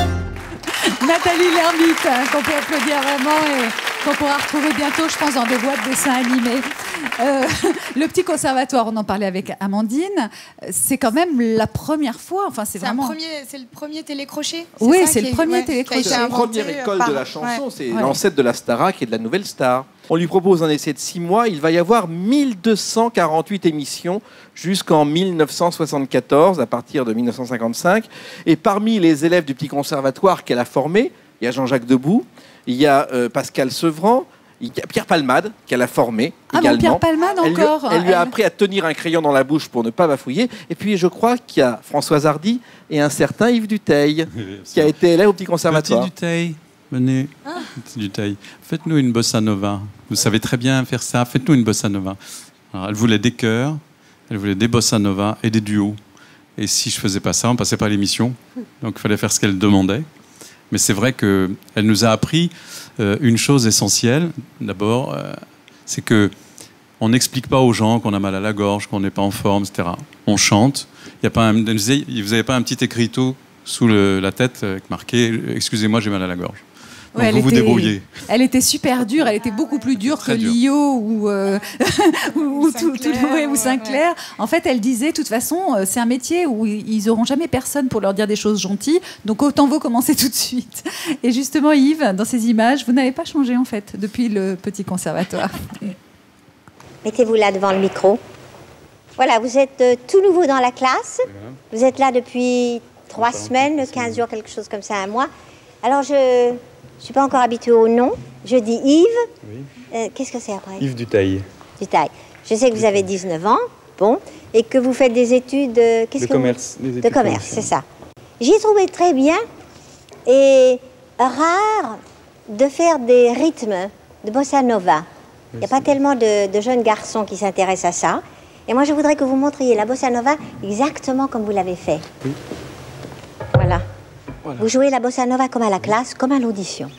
Speaker 1: Nathalie Lermite, hein, qu'on peut applaudir vraiment et qu'on pourra retrouver bientôt, je pense, dans des boîtes de dessins animés. Euh, le petit conservatoire, on en parlait avec Amandine, c'est quand même la première fois, enfin c'est
Speaker 4: C'est un
Speaker 1: vraiment...
Speaker 4: premier- c'est le premier télécrochet.
Speaker 1: Oui,
Speaker 4: ça
Speaker 1: c'est
Speaker 4: qui
Speaker 1: le
Speaker 4: est-
Speaker 1: premier
Speaker 4: ouais, qui a été
Speaker 1: télécrochet.
Speaker 6: C'est la
Speaker 4: inventé,
Speaker 6: première
Speaker 4: euh,
Speaker 6: école
Speaker 4: par-
Speaker 6: de la chanson,
Speaker 4: ouais.
Speaker 6: c'est
Speaker 1: Ouais.
Speaker 6: l'ancêtre de la Starac et de la Nouvelle Star. On lui propose un essai de six mois, il va y avoir mille deux cent quarante-huit émissions jusqu'en mille neuf cent soixante-quatorze, à partir de mille neuf cent cinquante-cinq. Et parmi les élèves du petit conservatoire qu'elle a formé, il y a Jean-Jacques Debout, il y a euh, Pascal Sevran, il y a Pierre Palmade qu'elle a formé
Speaker 1: Ah bon,
Speaker 6: également.
Speaker 1: Pierre Palmade
Speaker 6: Elle lui-
Speaker 1: encore.
Speaker 6: Elle lui a
Speaker 1: Elle-
Speaker 6: appris à tenir un crayon dans la bouche pour ne pas bafouiller. Et puis je crois qu'il y a Françoise Hardy et un certain Yves Duteil qui a été élève au petit conservatoire.
Speaker 3: Petit Duteil, venez. Petit Duteil, faites-nous une bossa nova. Vous savez très bien faire ça. Faites-nous une bossa nova. Alors, elle voulait des chœurs, elle voulait des bossa nova et des duos. Et si je faisais pas ça, on passait pas à l'émission. Donc il fallait faire ce qu'elle demandait. Mais c'est vrai qu'elle nous a appris euh, une chose essentielle. D'abord, euh, c'est que on n'explique pas aux gens qu'on a mal à la gorge, qu'on n'est pas en forme, et cetera. On chante. Il y a pas un, elle nous disait, vous n'avez pas un petit écriteau sous le- la tête avec marqué « Excusez-moi, j'ai mal à la gorge ». Donc
Speaker 1: Ouais,
Speaker 3: vous
Speaker 1: elle
Speaker 3: vous
Speaker 1: était-
Speaker 3: débrouillez.
Speaker 1: Elle était super dure, elle était beaucoup plus dure
Speaker 3: Très
Speaker 1: que
Speaker 3: dure.
Speaker 1: Lio ou, euh, ou, ou tout- tout-
Speaker 4: Saint-Clair,
Speaker 1: ouais, ou
Speaker 4: ouais,
Speaker 1: Saint-Clair. En fait, elle disait, de toute façon, euh, c'est un métier où ils n'auront jamais personne pour leur dire des choses gentilles, donc autant vaut commencer tout de suite. Et justement, Yves, dans ces images, vous n'avez pas changé en fait depuis le petit conservatoire.
Speaker 9: Mettez-vous là devant le micro. Voilà, vous êtes euh, tout nouveau dans la classe. Vous êtes là depuis trois semaines, quinze jours, quelque chose comme ça, un mois. Alors, je ne suis pas encore habituée au nom. Je dis Yves. Euh, Qu'est-ce que c'est après?
Speaker 10: Yves Duteil.
Speaker 9: Duteil. Je sais que vous avez dix-neuf ans, bon, et que vous faites des études... euh, qu'est-ce
Speaker 10: De
Speaker 9: que vous-
Speaker 10: commerce, des
Speaker 9: De
Speaker 10: études
Speaker 9: commerce,
Speaker 10: commerciales.
Speaker 9: c'est ça. J'y ai trouvé très bien et rare de faire des rythmes de bossa nova. Il n'y a pas tellement de, de jeunes garçons qui s'intéressent à ça. Et moi, je voudrais que vous montriez la bossa nova exactement comme vous l'avez fait.
Speaker 10: Oui.
Speaker 9: Voilà. Vous jouez la bossa nova comme à la classe, comme à l'audition.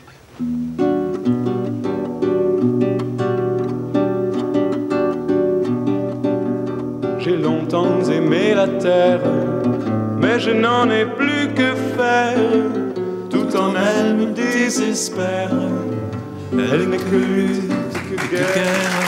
Speaker 5: J'ai longtemps aimé la terre, mais je n'en ai plus que faire. Tout en elle me désespère. Elle n'est que lutte, que guerre.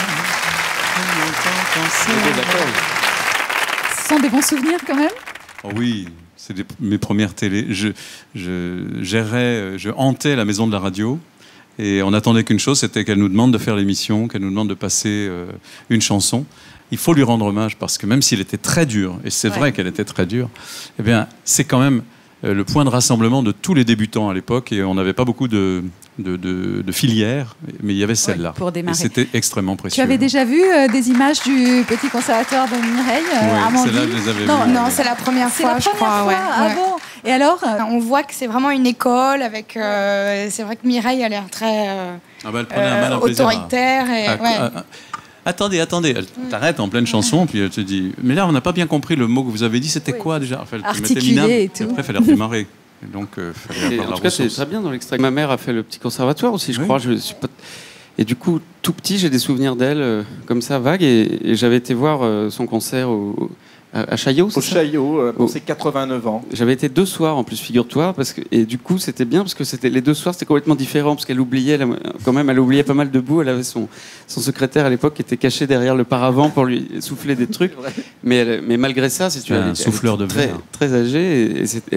Speaker 1: Ce sont des bons souvenirs quand même.
Speaker 3: Oh oui, c'est des- mes premières télés. Je, je gérais, je hantais la maison de la radio. Et on attendait qu'une chose, c'était qu'elle nous demande de faire l'émission, qu'elle nous demande de passer euh, une chanson. Il faut lui rendre hommage parce que même s'il était très dur, et c'est
Speaker 1: Ouais.
Speaker 3: vrai qu'elle était très dure, eh bien, c'est quand même euh, le point de rassemblement de tous les débutants à l'époque. Et on n'avait pas beaucoup de, de, de- de filières, mais il y avait celle-là.
Speaker 1: pour démarrer.
Speaker 3: Et c'était extrêmement précieux.
Speaker 1: Tu avais déjà vu euh, des images du petit conservatoire de Mireille, euh,
Speaker 3: Ouais,
Speaker 1: Amandine?
Speaker 3: celle-là, je les avais
Speaker 1: Non,
Speaker 3: vues.
Speaker 4: Non, c'est la première
Speaker 1: c'est
Speaker 4: fois,
Speaker 1: la
Speaker 4: je
Speaker 1: première
Speaker 4: crois.
Speaker 1: fois.
Speaker 4: ouais.
Speaker 1: Ah
Speaker 4: Ouais.
Speaker 1: bon? Et alors euh,
Speaker 4: On voit que c'est vraiment une école avec. euh, c'est vrai que Mireille a l'air très euh,
Speaker 3: Ah bah, elle prenait un
Speaker 4: euh,
Speaker 3: malin plaisir à-
Speaker 4: autoritaire. Et,
Speaker 3: Ah,
Speaker 4: ouais.
Speaker 3: ah, ah. Attendez, attendez, elle t'arrête en pleine chanson, puis elle te dit « Mais là, on n'a pas bien compris le mot que vous avez dit, c'était quoi déjà » Enfin, elle te mettait
Speaker 1: Articulé
Speaker 3: minable,
Speaker 1: et tout.
Speaker 3: Après, il fallait redémarrer. Et donc, il fallait
Speaker 2: Et
Speaker 3: avoir
Speaker 2: en
Speaker 3: la
Speaker 2: tout cas, c'est
Speaker 3: ressource.
Speaker 2: très bien dans l'extrait. Ma mère a fait le petit conservatoire aussi, je
Speaker 3: Oui.
Speaker 2: crois. Je suis pas... Et du coup, tout petit, j'ai des souvenirs d'elle euh, comme ça, vagues. Et, et j'avais été voir euh, son concert au, à, à Chaillot.
Speaker 6: Au
Speaker 2: c'est ça
Speaker 6: Chaillot, euh, pour
Speaker 2: Au-
Speaker 6: ses quatre-vingt-neuf ans.
Speaker 2: J'avais été deux soirs en plus, figure-toi, parce que et du coup c'était bien parce que c'était les deux soirs c'était complètement différent parce qu'elle oubliait elle, quand même elle oubliait pas mal de bouts. Elle avait son son secrétaire à l'époque qui était caché derrière le paravent pour lui souffler des trucs. Mais elle- mais malgré ça, si tu
Speaker 3: Un
Speaker 2: veux, elle- elle
Speaker 3: souffleur
Speaker 2: était
Speaker 3: de
Speaker 2: très
Speaker 3: verre.
Speaker 2: très âgée et, et c'est- et-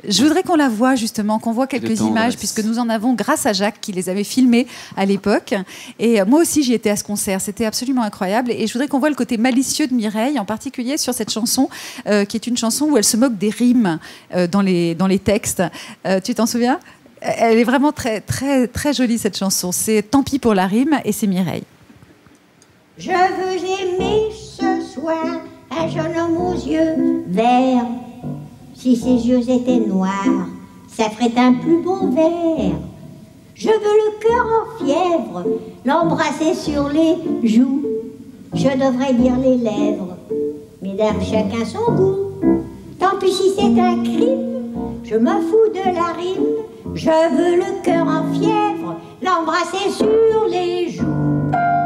Speaker 1: Je voudrais qu'on la voie justement, qu'on voie quelques
Speaker 2: tendresse.
Speaker 1: images, puisque nous en avons grâce à Jacques qui les avait filmées à l'époque. Et euh, moi aussi, j'y étais à ce concert. C'était absolument incroyable. Et je voudrais qu'on voit le côté malicieux de Mireille, en particulier sur cette chanson, euh, qui est une chanson où elle se moque des rimes euh, dans, les, dans les textes. Euh, tu t'en souviens ? Elle est vraiment très, très, très jolie, cette chanson. C'est Tant pis pour la rime, et c'est Mireille.
Speaker 9: Je veux aimer ce soir un jeune homme aux yeux verts. Si ses yeux étaient noirs, ça ferait un plus beau vert. Je veux le cœur en fièvre, l'embrasser sur les joues. Je devrais lire les lèvres, mesdames, chacun son goût. Tant pis si c'est un crime, je me fous de la rime. Je veux le cœur en fièvre, l'embrasser sur les joues.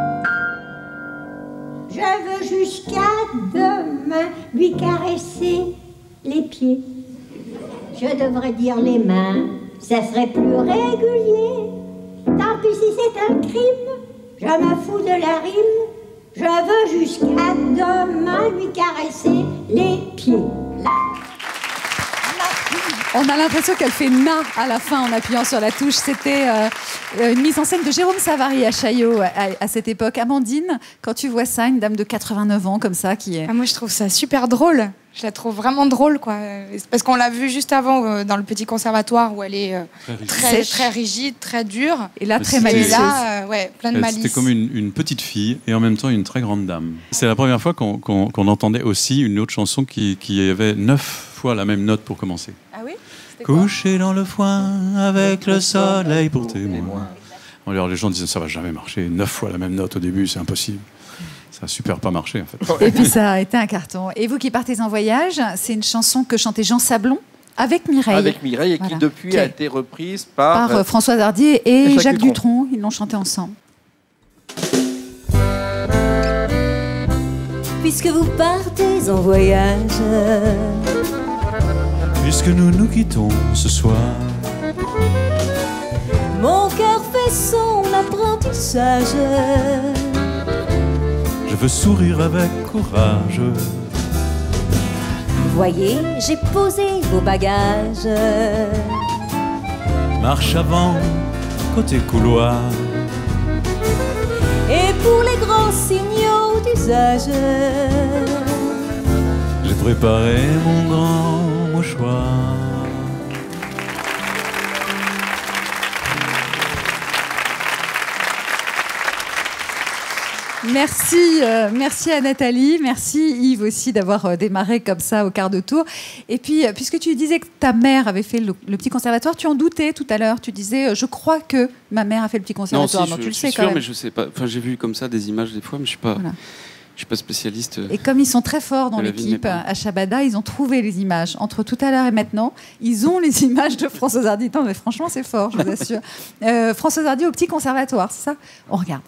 Speaker 9: Je veux jusqu'à demain lui caresser les pieds. Je devrais dire les mains, ça serait plus régulier. Tant pis si c'est un crime, je me fous de la rime. Je veux jusqu'à demain lui caresser les pieds. Là.
Speaker 1: On a l'impression qu'elle fait na à la fin en appuyant sur la touche. C'était euh, une mise en scène de Jérôme Savary à Chaillot à, à cette époque. Amandine, quand tu vois ça, une dame de quatre-vingt-neuf ans comme ça qui est...
Speaker 4: Ah, moi, je trouve ça super drôle. Je la trouve vraiment drôle, quoi. Parce qu'on l'a vu juste avant euh, dans le petit conservatoire où elle est euh, très, très rigide, très dure.
Speaker 1: Et là, très
Speaker 3: C'était-
Speaker 1: malicieuse.
Speaker 4: Et là, euh, ouais, plein de
Speaker 3: Elle,
Speaker 4: malice.
Speaker 3: C'était comme une, une petite fille et en même temps une très grande dame. C'est la première fois qu'on qu'on- qu'on entendait aussi une autre chanson qui, qui avait neuf fois la même note pour commencer.
Speaker 4: Ah oui? C'était quoi?
Speaker 3: Couché dans le foin avec le soleil pour témoin. Alors les gens disaient ça va jamais marcher, neuf fois la même note au début, c'est impossible. Ça a super pas marché en fait.
Speaker 1: Et puis ça a été un carton. Et vous qui partez en voyage, c'est une chanson que chantait Jean Sablon avec Mireille.
Speaker 6: Avec Mireille, et qui
Speaker 1: Voilà.
Speaker 6: depuis
Speaker 1: Qui
Speaker 6: a
Speaker 1: a-
Speaker 6: été reprise par...
Speaker 1: Par euh, Françoise Hardy et,
Speaker 6: et Jacques
Speaker 1: Jacques
Speaker 6: Dutronc.
Speaker 1: Dutronc. Ils l'ont chanté ensemble.
Speaker 8: Puisque vous partez en voyage,
Speaker 5: Puisque nous nous quittons ce soir,
Speaker 8: mon cœur fait son apprentissage.
Speaker 5: je veux sourire avec courage.
Speaker 8: Voyez, j'ai posé vos bagages.
Speaker 5: Marche avant, côté couloir.
Speaker 8: Et pour les grands signaux d'usage,
Speaker 5: J'ai préparé mon grand mouchoir.
Speaker 1: Merci, euh, merci à Nathalie, merci Yves aussi d'avoir euh, démarré comme ça au quart de tour. Et puis, euh, puisque tu disais que ta mère avait fait le, le petit conservatoire, tu en doutais tout à l'heure. Tu disais, euh, je crois que ma mère a fait le petit
Speaker 2: Non, si,
Speaker 1: conservatoire.
Speaker 2: je,
Speaker 1: Donc tu
Speaker 2: je
Speaker 1: le
Speaker 2: suis
Speaker 1: sais
Speaker 2: sûr,
Speaker 1: quand même.
Speaker 2: mais je sais pas. Enfin, j'ai vu comme ça des images des fois, mais je suis pas,
Speaker 1: Voilà.
Speaker 2: je suis pas spécialiste.
Speaker 1: Et comme ils sont très forts dans
Speaker 2: de la vie de mes
Speaker 1: l'équipe
Speaker 2: parents.
Speaker 1: à Shabada, ils ont trouvé les images. Entre tout à l'heure et maintenant, ils ont les images de Françoise Hardy. Non, mais franchement, c'est fort, je vous assure. Euh, Françoise Hardy au petit conservatoire, c'est ça? On regarde.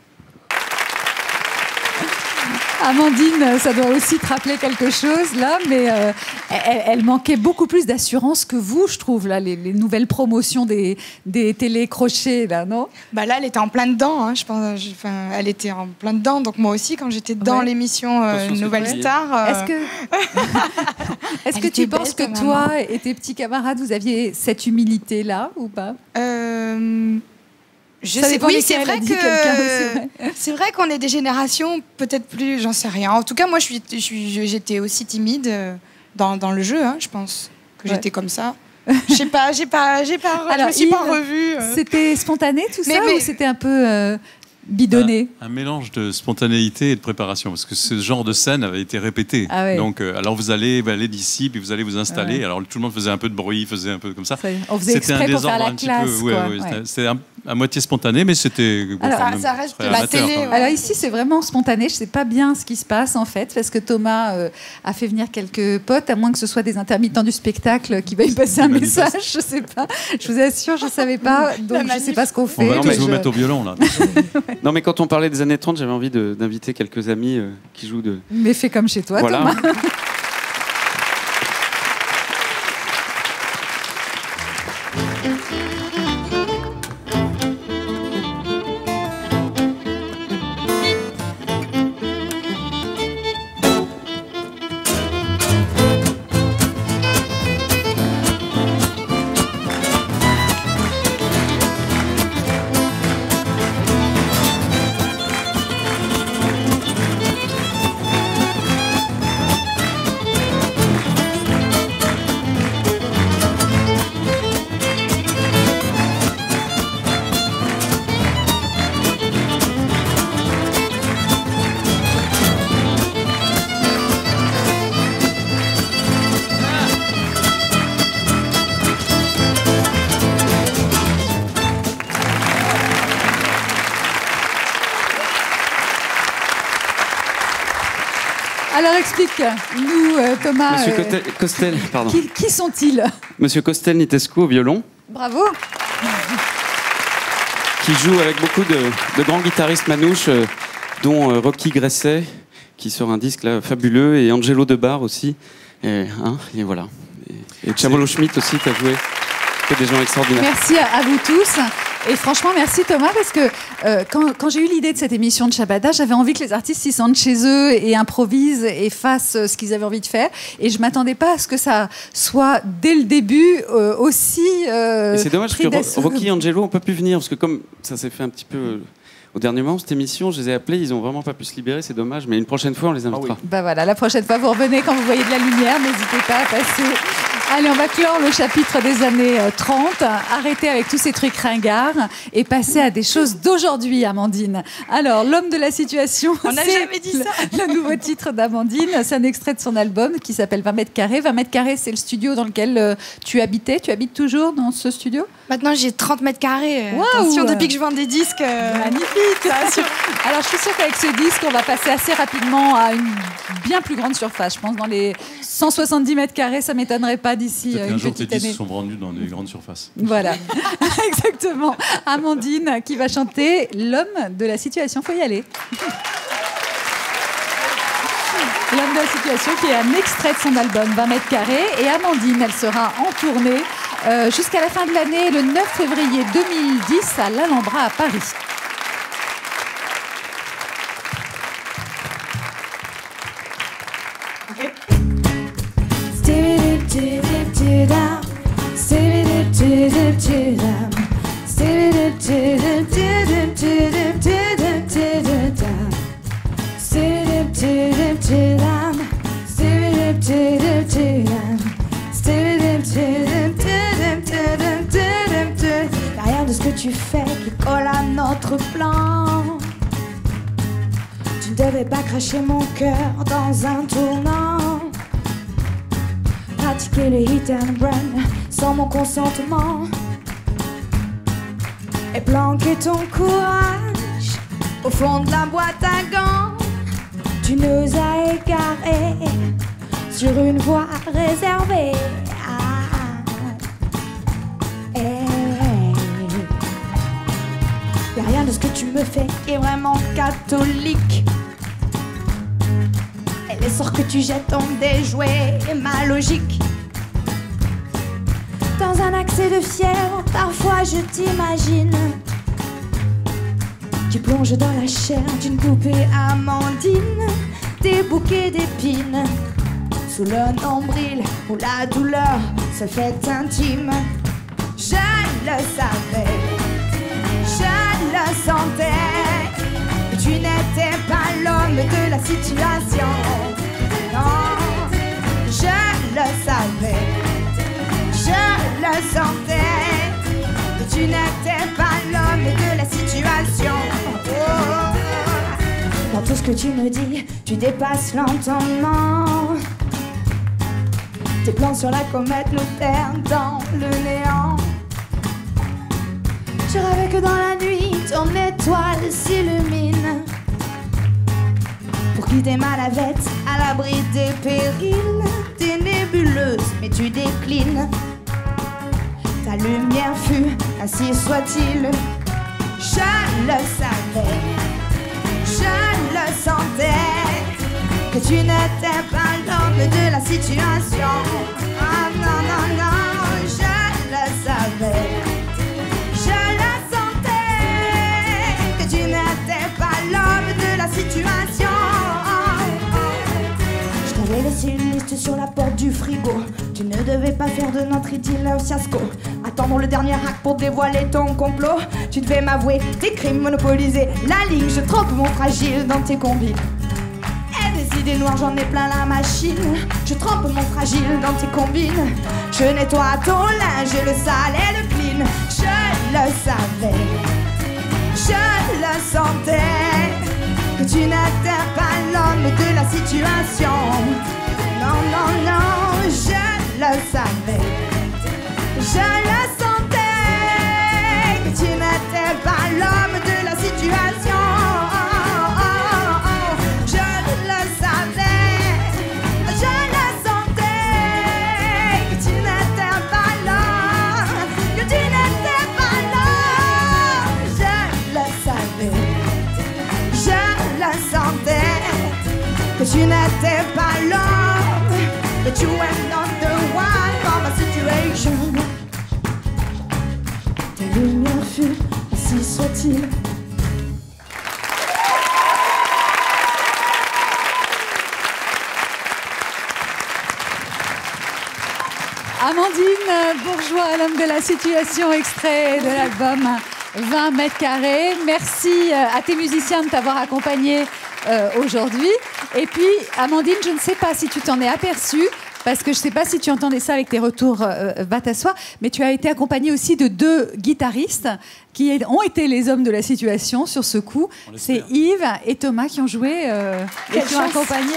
Speaker 1: Amandine, ça doit aussi te rappeler quelque chose là, mais euh, elle, elle manquait beaucoup plus d'assurance que vous, je trouve, là, les, les nouvelles promotions des, des télécrochets, là, non?
Speaker 4: Bah là, elle était en plein dedans, hein, je pense. je- Enfin, elle était en plein dedans. Donc moi aussi, quand j'étais dans
Speaker 1: Ouais.
Speaker 4: l'émission euh,
Speaker 2: Attention, ce que
Speaker 4: Nouvelle
Speaker 2: tu dis.
Speaker 4: Star, euh,
Speaker 1: Est-ce que, est-ce
Speaker 4: Elle
Speaker 1: que tu
Speaker 4: était
Speaker 1: penses
Speaker 4: belle,
Speaker 1: que
Speaker 4: ta
Speaker 1: toi
Speaker 4: maman.
Speaker 1: et tes petits camarades, vous aviez cette humilité-là ou pas?
Speaker 4: euh, je
Speaker 1: Ça
Speaker 4: sais.
Speaker 1: dépend
Speaker 4: Oui,
Speaker 1: desquels,
Speaker 4: c'est vrai
Speaker 1: a dit quelqu'un, c'est vrai.
Speaker 4: que c'est vrai qu'on est des générations peut-être plus. J'en sais rien. En tout cas, moi, je suis, je suis, j'étais aussi timide euh, dans, dans le jeu. Hein, je pense que
Speaker 1: Ouais.
Speaker 4: j'étais comme ça. Je sais pas, j'ai pas, j'ai pas, je
Speaker 1: Alors,
Speaker 4: me suis pas
Speaker 1: Yves,
Speaker 4: revue. euh.
Speaker 1: C'était spontané tout
Speaker 4: Mais-
Speaker 1: ça
Speaker 4: mais-
Speaker 1: ou c'était un peu euh, bidonné?
Speaker 3: Un, un mélange de spontanéité et de préparation, parce que ce genre de scène avait été répété.
Speaker 1: Ah ouais.
Speaker 3: Donc, euh, alors vous allez bah, aller d'ici, puis vous allez vous installer.
Speaker 1: Ouais.
Speaker 3: Alors tout le monde faisait un peu de bruit, faisait un peu comme ça.
Speaker 1: Ça, on faisait exprès pour faire la
Speaker 3: un petit
Speaker 1: classe.
Speaker 3: peu. Ouais,
Speaker 1: quoi.
Speaker 3: ouais,
Speaker 1: Ouais.
Speaker 3: c'était- C'était un- à moitié spontané, mais c'était. bon,
Speaker 1: Alors,
Speaker 3: quand
Speaker 4: ça-
Speaker 3: même
Speaker 4: ça reste
Speaker 3: très
Speaker 4: de la
Speaker 3: amateur,
Speaker 4: télé,
Speaker 3: quand même.
Speaker 4: ouais.
Speaker 1: Alors ici, c'est vraiment spontané. Je sais pas bien ce qui se passe en fait, parce que Thomas euh, a fait venir quelques potes, à moins que ce soit des intermittents du spectacle qui veuillent passer un
Speaker 3: Des
Speaker 1: message. Je sais pas. Je vous assure, je savais pas. Donc je
Speaker 4: manif.
Speaker 1: sais pas ce qu'on
Speaker 3: On
Speaker 1: fait.
Speaker 3: va
Speaker 2: non,
Speaker 3: tous
Speaker 2: mais
Speaker 3: vous
Speaker 1: je-
Speaker 3: mettre au violon là.
Speaker 2: Non, mais quand on parlait des années trente, j'avais envie de- d'inviter quelques amis euh, qui jouent de.
Speaker 1: Mais fais comme chez toi,
Speaker 2: Voilà.
Speaker 1: Thomas. explique-nous, euh, Thomas.
Speaker 2: Monsieur
Speaker 1: euh,
Speaker 2: Costel, Costel, pardon.
Speaker 1: Qui, qui sont-ils?
Speaker 2: Monsieur Costel Nitescu au violon,
Speaker 1: Bravo.
Speaker 2: qui joue avec beaucoup de, de grands guitaristes manouches, euh, dont euh, Rocky Gresset, qui sort un disque là, fabuleux, et Angelo Debar aussi. Et, hein, et voilà. Et, et Chabolo Schmidt aussi, qui a joué. Que des gens extraordinaires.
Speaker 1: Merci à, à vous tous. Et franchement, merci Thomas, parce que euh, quand, quand j'ai eu l'idée de cette émission de Shabada, j'avais envie que les artistes s'y sentent chez eux et improvisent et fassent ce qu'ils avaient envie de faire. Et je ne m'attendais pas à ce que ça soit, dès le début, euh, aussi... Euh,
Speaker 2: et c'est dommage que Ro- Rocky et Angelo n'ont pas pu venir, parce que comme ça s'est fait un petit peu... Euh, au dernier moment, cette émission, je les ai appelés, ils n'ont vraiment pas pu se libérer, c'est dommage, mais une prochaine fois, on les invitera.
Speaker 1: Ah oui. Bah voilà, la prochaine fois, vous revenez quand vous voyez de la lumière, n'hésitez pas à passer. Allez, on va clore le chapitre des années trente, arrêter avec tous ces trucs ringards et passer à des choses d'aujourd'hui, Amandine. Alors, l'homme de la situation,
Speaker 4: on n'a jamais dit ça.
Speaker 1: Le, le nouveau titre d'Amandine, c'est un extrait de son album qui s'appelle vingt mètres carrés. vingt mètres carrés, c'est le studio dans lequel euh, tu habitais. Tu habites toujours dans ce studio?
Speaker 4: Maintenant, j'ai trente mètres carrés.
Speaker 1: Wow.
Speaker 4: Attention, depuis que je vends des disques. Euh...
Speaker 1: Magnifique. Alors, je suis sûre qu'avec ce disque, on va passer assez rapidement à une bien plus grande surface. Je pense dans les cent soixante-dix mètres carrés, ça m'étonnerait pas d'ici
Speaker 3: Peut-être
Speaker 1: une
Speaker 3: qu'un jour, tes
Speaker 1: petite année.
Speaker 3: disques sont vendus dans des grandes surfaces.
Speaker 1: Voilà, exactement. Amandine qui va chanter L'homme de la situation. Faut y aller. L'homme de la situation, qui est un extrait de son album vingt mètres carrés. Et Amandine, elle sera en tournée euh, jusqu'à la fin de l'année, le neuf février deux mille dix, à l'Alhambra à Paris.
Speaker 10: Rien de ce que tu fais qui colle à notre plan. Tu ne devais pas cracher mon cœur dans un tournant. Pratiquer le hit and run sans mon consentement. Et planquer ton courage au fond de la boîte à gants. Tu nous as égarés sur une voie réservée. Ah, hey. Y'a rien de ce que tu me fais qui est vraiment catholique. Et les sorts que tu jettes ont déjoué ma logique. Dans un accès de fièvre, parfois je t'imagine. Tu plonges dans la chair d'une poupée Amandine, des bouquets d'épines sous le nombril où la douleur se fait intime. Je le savais, je le sentais, que tu n'étais pas l'homme de la situation. Non, je le savais, je le sentais, que tu n'étais pas l'homme de la situation. Oh. Dans tout ce que tu me dis, tu dépasses l'entendement. Tes plans sur la comète nous perdent dans le néant. Je rêvais que dans la nuit, ton étoile s'illumine pour guider ma navette à l'abri des périls. T'es nébuleuse, mais tu déclines. Ta lumière fut, ainsi soit-il. Je le savais, je le sentais, que tu n'étais pas l'homme de la situation. Ah non, non, non, je le savais, je le sentais, que tu n'étais pas l'homme de la situation. Je t'avais laissé une liste sur la porte du frigo. Tu ne devais pas faire de notre idylle un fiasco. Attendre le dernier acte pour dévoiler ton complot. Tu devais m'avouer tes crimes, monopoliser la ligne. Je trempe mon fragile dans tes combines. Et des idées noires, j'en ai plein la machine. Je trempe mon fragile dans tes combines. Je nettoie ton linge, le sale et le clean. Je le savais, je le sentais, que tu n'étais pas l'homme de la situation. Non, non, non, je le savais, je le sentais, que tu n'étais pas l'homme de la situation. Je le savais, Tu n'étais pas l'homme, but you were not the one for my situation. Tes lumières furent, ainsi soit-il.
Speaker 1: Amandine Bourgeois, l'homme de la situation, extrait de l'album vingt mètres carrés. Merci à tes musiciens de t'avoir accompagné euh, aujourd'hui. Et puis, Amandine, je ne sais pas si tu t'en es aperçue, parce que je ne sais pas si tu entendais ça avec tes retours euh, va t'asseoir, mais tu as été accompagnée aussi de deux guitaristes qui ont été les hommes de la situation sur ce coup. C'est Yves et Thomas qui ont joué euh, et qui ont accompagné.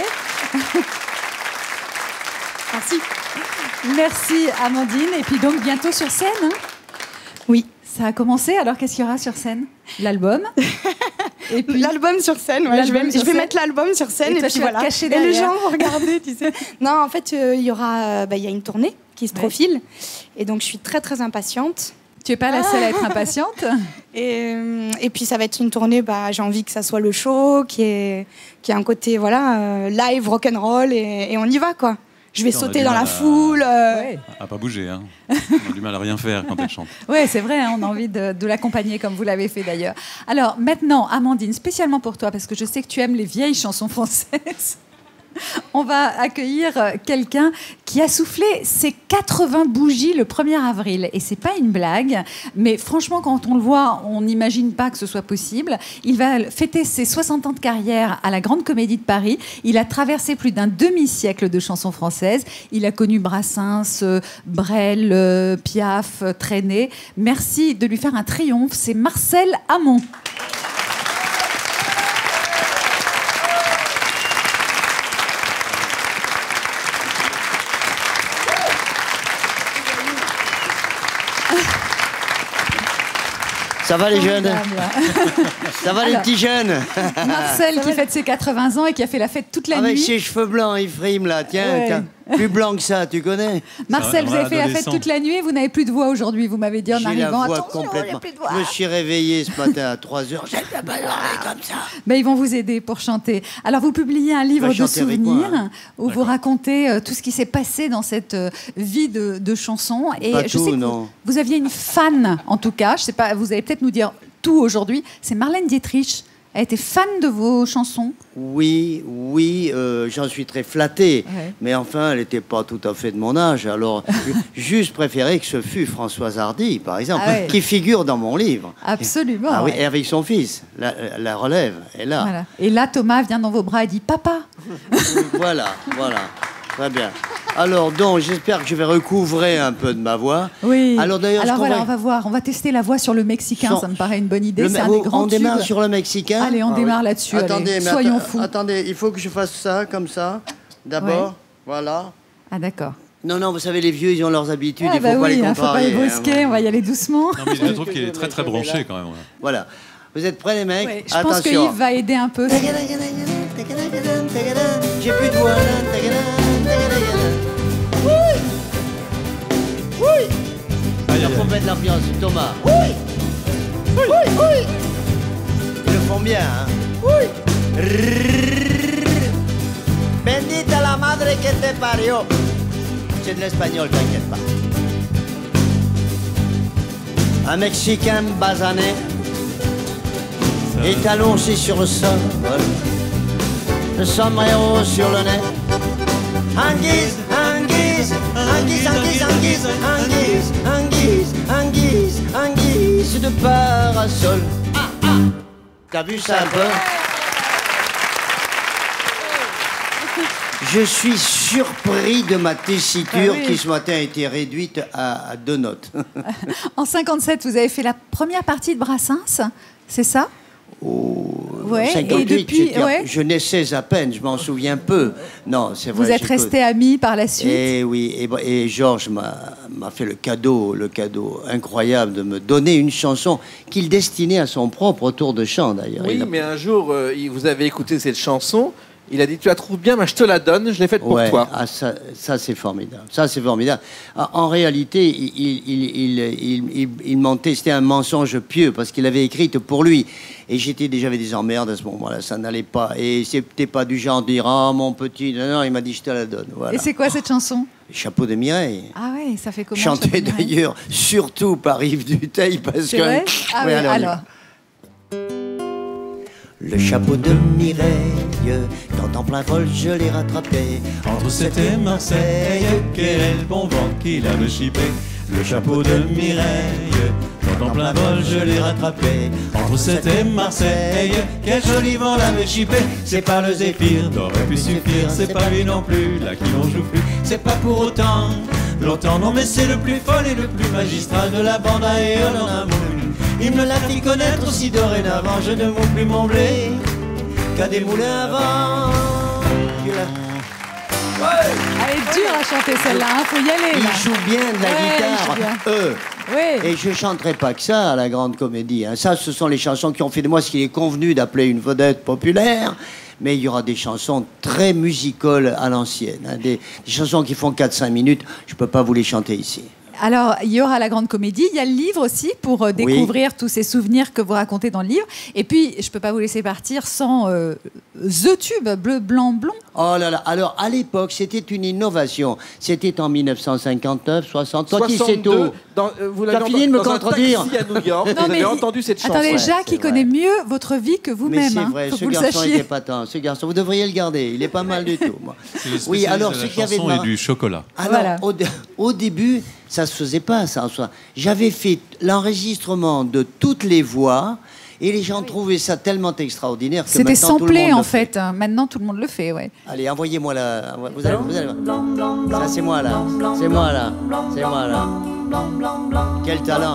Speaker 4: Merci.
Speaker 1: Merci Amandine. Et puis donc bientôt sur scène, hein?
Speaker 4: Oui.
Speaker 1: Ça a commencé, alors qu'est-ce qu'il y aura sur scène? L'album.
Speaker 4: Et puis l'album sur scène, ouais, je vais, je vais mettre l'album sur scène et, et puis voilà. Et les gens vont regarder, tu sais. Non, en fait, euh, il y aura, bah, il y a une tournée qui se profile, ouais. Et donc je suis très très impatiente.
Speaker 1: Tu es pas la seule à être impatiente.
Speaker 4: Et, et puis ça va être une tournée, bah, j'ai envie que ça soit le show, qui est, qui a un côté voilà euh, live, rock'n'roll, et, et on y va quoi. Je vais sauter dans la à... foule. Euh...
Speaker 3: Ouais. À pas bouger, hein. On a du mal à rien faire quand elle chante.
Speaker 1: Oui, c'est vrai, hein, on a envie de, de l'accompagner comme vous l'avez fait d'ailleurs. Alors maintenant, Amandine, spécialement pour toi, parce que je sais que tu aimes les vieilles chansons françaises, on va accueillir quelqu'un qui a soufflé ses quatre-vingts bougies le premier avril. Et c'est pas une blague, mais franchement, quand on le voit, on n'imagine pas que ce soit possible. Il va fêter ses soixante ans de carrière à la Grande Comédie de Paris. Il a traversé plus d'un demi-siècle de chansons françaises. Il a connu Brassens, Brel, Piaf, Trenet. Merci de lui faire un triomphe. C'est Marcel Amont.
Speaker 11: Ça va les jeunes? Ça va les petits jeunes?
Speaker 1: Marcel qui fête ses quatre-vingts ans et qui a fait la fête toute la
Speaker 11: Avec
Speaker 1: nuit.
Speaker 11: Avec ses cheveux blancs, il frime là, tiens, ouais. tiens. Plus blanc que ça, tu connais?
Speaker 1: Marcel, vous avez fait la fête toute la nuit et vous n'avez plus de voix aujourd'hui, vous m'avez dit en arrivant.
Speaker 11: Attention, complètement. Plus de voix. Je me suis réveillé ce matin à trois heures, j'ai pas parlé comme ça.
Speaker 1: Ben, ils vont vous aider pour chanter. Alors vous publiez un livre de souvenirs quoi, hein. où vous racontez euh, tout ce qui s'est passé dans cette euh, vie de, de chansons. Et
Speaker 11: pas
Speaker 1: je
Speaker 11: tout,
Speaker 1: sais que
Speaker 11: non.
Speaker 1: Vous, vous aviez une fan, en tout cas, je sais pas, vous allez peut-être nous dire tout aujourd'hui, c'est Marlène Dietrich. Elle était fan de vos chansons?
Speaker 11: Oui, oui, euh, j'en suis très flatté. Ouais. Mais enfin, elle n'était pas tout à fait de mon âge. Alors, juste préféré que ce fût Françoise Hardy, par exemple, ah ouais. qui figure dans mon livre.
Speaker 1: Absolument.
Speaker 11: Ah oui,
Speaker 1: ouais.
Speaker 11: et avec son fils, la, la relève est là.
Speaker 1: Voilà. Et là, Thomas vient dans vos bras et dit « Papa ».
Speaker 11: Voilà, voilà. Très bien. Alors, donc, j'espère que je vais recouvrer un peu de ma voix.
Speaker 1: Oui.
Speaker 11: Alors, d'ailleurs,
Speaker 1: Alors voilà,
Speaker 11: vais...
Speaker 1: on va voir. On va tester la voix sur le mexicain. Son... Ça me paraît une bonne idée. C'est un
Speaker 11: oh,
Speaker 1: des grands
Speaker 11: on démarre
Speaker 1: tubes.
Speaker 11: sur le mexicain.
Speaker 1: Allez, on
Speaker 11: ah,
Speaker 1: démarre
Speaker 11: oui.
Speaker 1: là-dessus.
Speaker 11: Attendez,
Speaker 1: allez.
Speaker 11: mais
Speaker 1: Soyons
Speaker 11: att
Speaker 1: fous.
Speaker 11: Attendez, il faut que je fasse ça, comme ça. D'abord, ouais. Voilà.
Speaker 1: Ah, d'accord.
Speaker 11: Non, non, vous savez, les vieux, ils ont leurs habitudes.
Speaker 1: Ah,
Speaker 11: il ne
Speaker 1: bah
Speaker 11: faut,
Speaker 1: oui,
Speaker 11: hein,
Speaker 1: faut pas les brusquer.
Speaker 11: hein,
Speaker 1: on va y aller doucement.
Speaker 3: Non, mais je trouve qu'il est très, très branché quand même. Ouais.
Speaker 11: Voilà. Vous êtes prêts, les mecs?
Speaker 1: Ouais, je pense que Yves va aider un peu.
Speaker 11: J'ai plus de voix. Oui. Oui. Il faut mettre l'ambiance, Thomas. Oui. Oui. Oui. Oui. Ils le font bien, hein. Oui. Bendita la madre que te parió. C'est de l'espagnol, t'inquiète pas. Un Mexicain basané est allongé sur le sol, le sombrero sur le nez. Anguise, anguise, anguise, anguise, anguise, anguise, anguise, anguise, anguise de parasol. Ah, ah. T'as vu ça un peu? Je suis surpris de ma tessiture ah oui. qui ce matin a été réduite à, à deux notes.
Speaker 1: En cinquante-sept, vous avez fait la première partie de Brassens, c'est ça?
Speaker 11: Oh,
Speaker 1: ouais,
Speaker 11: cinquante-huit,
Speaker 1: et depuis,
Speaker 11: je,
Speaker 1: ouais.
Speaker 11: je naissais à peine, je m'en souviens peu. Non, c'est vrai.
Speaker 1: Vous êtes restés amis par la suite?
Speaker 11: Et oui, et, et Georges m'a fait le cadeau, le cadeau incroyable de me donner une chanson qu'il destinait à son propre tour de chant d'ailleurs.
Speaker 6: Oui, mais un jour, euh, vous avez écouté cette chanson. Il a dit, tu la trouves bien, mais je te la donne, je l'ai faite pour
Speaker 11: ouais,
Speaker 6: toi.
Speaker 11: Ah, ça, ça c'est formidable. Ça, c'est formidable. En réalité, il, il, il, il, il, il m'en testait un mensonge pieux parce qu'il avait écrite pour lui. Et j'étais déjà avec des emmerdes à ce moment-là, ça n'allait pas. Et c'était pas du genre de dire, ah, mon petit, non, non, il m'a dit, je te la donne. Voilà.
Speaker 1: Et c'est quoi cette chanson?
Speaker 11: Chapeau de Mireille.
Speaker 1: Ah ouais, ça fait comment?
Speaker 11: Chanté d'ailleurs, surtout par Yves Duteil, parce
Speaker 1: c'est
Speaker 11: que...
Speaker 1: vrai ah
Speaker 11: ouais,
Speaker 1: oui,
Speaker 11: alors,
Speaker 1: alors.
Speaker 11: Le chapeau de Mireille, quand en plein vol je l'ai rattrapé.
Speaker 5: Entre Sète et Marseille, quel est le bon vent qui l'avait chippé. Le chapeau de Mireille, quand en plein vol je l'ai rattrapé. Entre Sète et Marseille, quel joli vent l'avait chippé. C'est pas le Zéphyr, t'aurais pu suffire. C'est pas lui non plus, là qui n'en joue plus. C'est pas pour autant, longtemps non, mais c'est le plus fol et le plus magistral de la bande à Éole en amour. Il me l'a fait connaître aussi dorénavant. Je ne moule plus mon blé qu'à des moulins à vent.
Speaker 1: Ouais. Elle est dure à chanter celle-là, hein, faut y aller.
Speaker 11: Il
Speaker 1: là.
Speaker 11: joue bien de la
Speaker 1: ouais,
Speaker 11: guitare, eux.
Speaker 1: Oui.
Speaker 11: Et je ne chanterai pas que ça à la Grande Comédie. Hein. Ça, ce sont les chansons qui ont fait de moi ce qu'il est convenu d'appeler une vedette populaire. Mais il y aura des chansons très musicoles à l'ancienne. Hein. Des, des chansons qui font quatre cinq minutes. Je ne peux pas vous les chanter ici.
Speaker 1: Alors, il y aura la Grande Comédie. Il y a le livre aussi pour euh, découvrir oui. tous ces souvenirs que vous racontez dans le livre. Et puis, je ne peux pas vous laisser partir sans euh, The Tube, bleu, blanc, blond.
Speaker 11: Oh là là. Alors, à l'époque, c'était une innovation. C'était en mille neuf cent cinquante-neuf, soixante. Toi qui sais tout.
Speaker 6: Dans, euh, vous
Speaker 11: l'avez fini de me contredire.
Speaker 6: À New York, non, vous avez entendu cette chanson.
Speaker 1: Attendez, Jacques, ouais, il connaît mieux votre vie que vous-même.
Speaker 11: Mais c'est
Speaker 1: hein.
Speaker 11: vrai,
Speaker 1: Faut
Speaker 11: ce
Speaker 1: que
Speaker 11: garçon
Speaker 1: était
Speaker 11: épatant. Ce garçon, vous devriez le garder. Il est pas mal du tout. Moi.
Speaker 3: Oui, alors ce qu'il y avait de... et du chocolat.
Speaker 11: Alors, voilà. au, au début, ça se faisait pas, ça. J'avais fait l'enregistrement de toutes les voix. Et les gens oui. trouvaient ça tellement extraordinaire que
Speaker 1: c'était
Speaker 11: maintenant tout le monde
Speaker 1: samplé en
Speaker 11: fait.
Speaker 1: fait. Maintenant tout le monde le fait, ouais.
Speaker 11: Allez, envoyez-moi la. Vous allez, vous allez voir. Ça c'est moi là. C'est moi là. C'est moi là. Quel talent.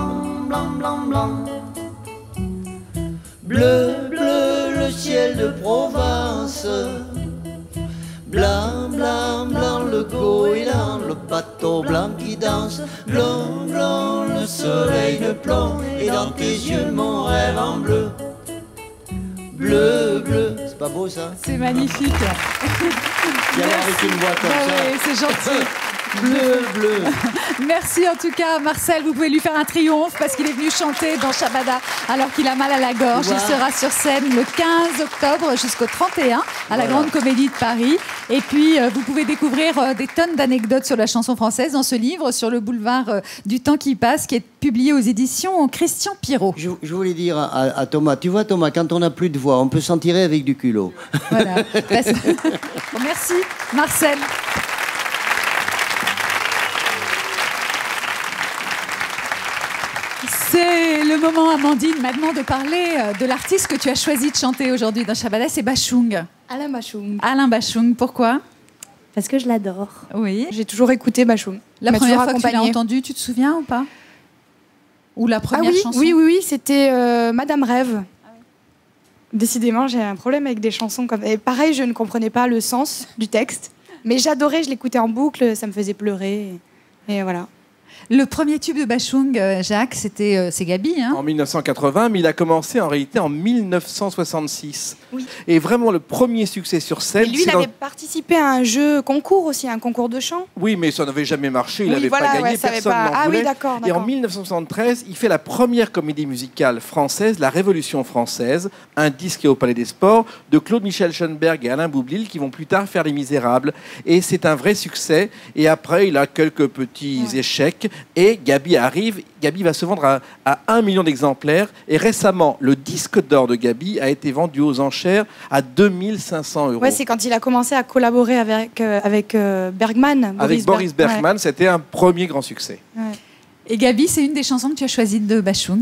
Speaker 11: Bleu, bleu, le ciel de Provence. Blanc, blanc, blanc, le goéland, le bateau blanc qui danse. Blanc, blanc, le soleil de plomb. Et dans tes yeux, mon rêve en bleu. Bleu, bleu. C'est pas beau, ça?
Speaker 1: C'est magnifique.
Speaker 11: Viens avec une voix comme
Speaker 1: bah
Speaker 11: ça.
Speaker 1: Oui, c'est gentil.
Speaker 11: Bleu, bleu.
Speaker 1: Merci en tout cas, Marcel. Vous pouvez lui faire un triomphe parce qu'il est venu chanter dans Shabada alors qu'il a mal à la gorge. Wow. Il sera sur scène le quinze octobre jusqu'au trente et un à voilà. la Grande Comédie de Paris. Et puis, euh, vous pouvez découvrir euh, des tonnes d'anecdotes sur la chanson française dans ce livre sur le boulevard euh, du temps qui passe, qui est publié aux éditions Christian Pirot.
Speaker 11: Je, je voulais dire à, à Thomas, tu vois Thomas, quand on n'a plus de voix, on peut s'en tirer avec du culot.
Speaker 1: Voilà. Merci, Marcel. C'est le moment, Amandine, maintenant de parler de l'artiste que tu as choisi de chanter aujourd'hui dans Shabada, c'est Bachung.
Speaker 4: Alain Bachung.
Speaker 1: Alain Bachung, pourquoi?
Speaker 4: Parce que je l'adore.
Speaker 1: Oui.
Speaker 4: J'ai toujours écouté Bachung.
Speaker 1: La première fois que tu l'as entendu, tu te souviens ou pas? Ou la première
Speaker 4: ah oui,
Speaker 1: chanson?
Speaker 4: Oui, oui, oui, c'était euh, Madame Rêve. Ah oui. Décidément, j'ai un problème avec des chansons comme... Et pareil, je ne comprenais pas le sens du texte, mais j'adorais, je l'écoutais en boucle, ça me faisait pleurer. Et voilà.
Speaker 1: Le premier tube de Bachung, Jacques, c'était euh, c'est Gabi. Hein
Speaker 6: en mille neuf cent quatre-vingts, mais il a commencé en réalité en mille neuf cent soixante-six.
Speaker 4: Oui.
Speaker 6: Et vraiment le premier succès sur scène.
Speaker 4: Et lui, il
Speaker 6: dans...
Speaker 4: avait participé à un jeu concours aussi, un concours de chant.
Speaker 6: Oui, mais ça n'avait jamais marché, il
Speaker 4: oui,
Speaker 6: n'avait
Speaker 4: voilà,
Speaker 6: pas gagné,
Speaker 4: ouais,
Speaker 6: personne
Speaker 4: pas...
Speaker 6: n'en
Speaker 4: ah,
Speaker 6: voulait.
Speaker 4: Oui, d'accord,
Speaker 6: Et en mille neuf cent soixante-treize, il fait la première comédie musicale française, La Révolution française, un disque au Palais des Sports, de Claude Michel Schoenberg et Alain Boublil, qui vont plus tard faire Les Misérables. Et c'est un vrai succès. Et après, il a quelques petits ouais. échecs. Et Gabi arrive, Gabi va se vendre à, à un million d'exemplaires. Et récemment, le disque d'or de Gabi a été vendu aux enchères à deux mille cinq cents euros.
Speaker 4: Ouais, c'est quand il a commencé à collaborer avec, euh, avec euh, Bergman.
Speaker 6: Avec Boris Ber- Bergman, ouais. C'était un premier grand succès.
Speaker 1: Ouais. Et Gabi, c'est une des chansons que tu as choisies de Bachung.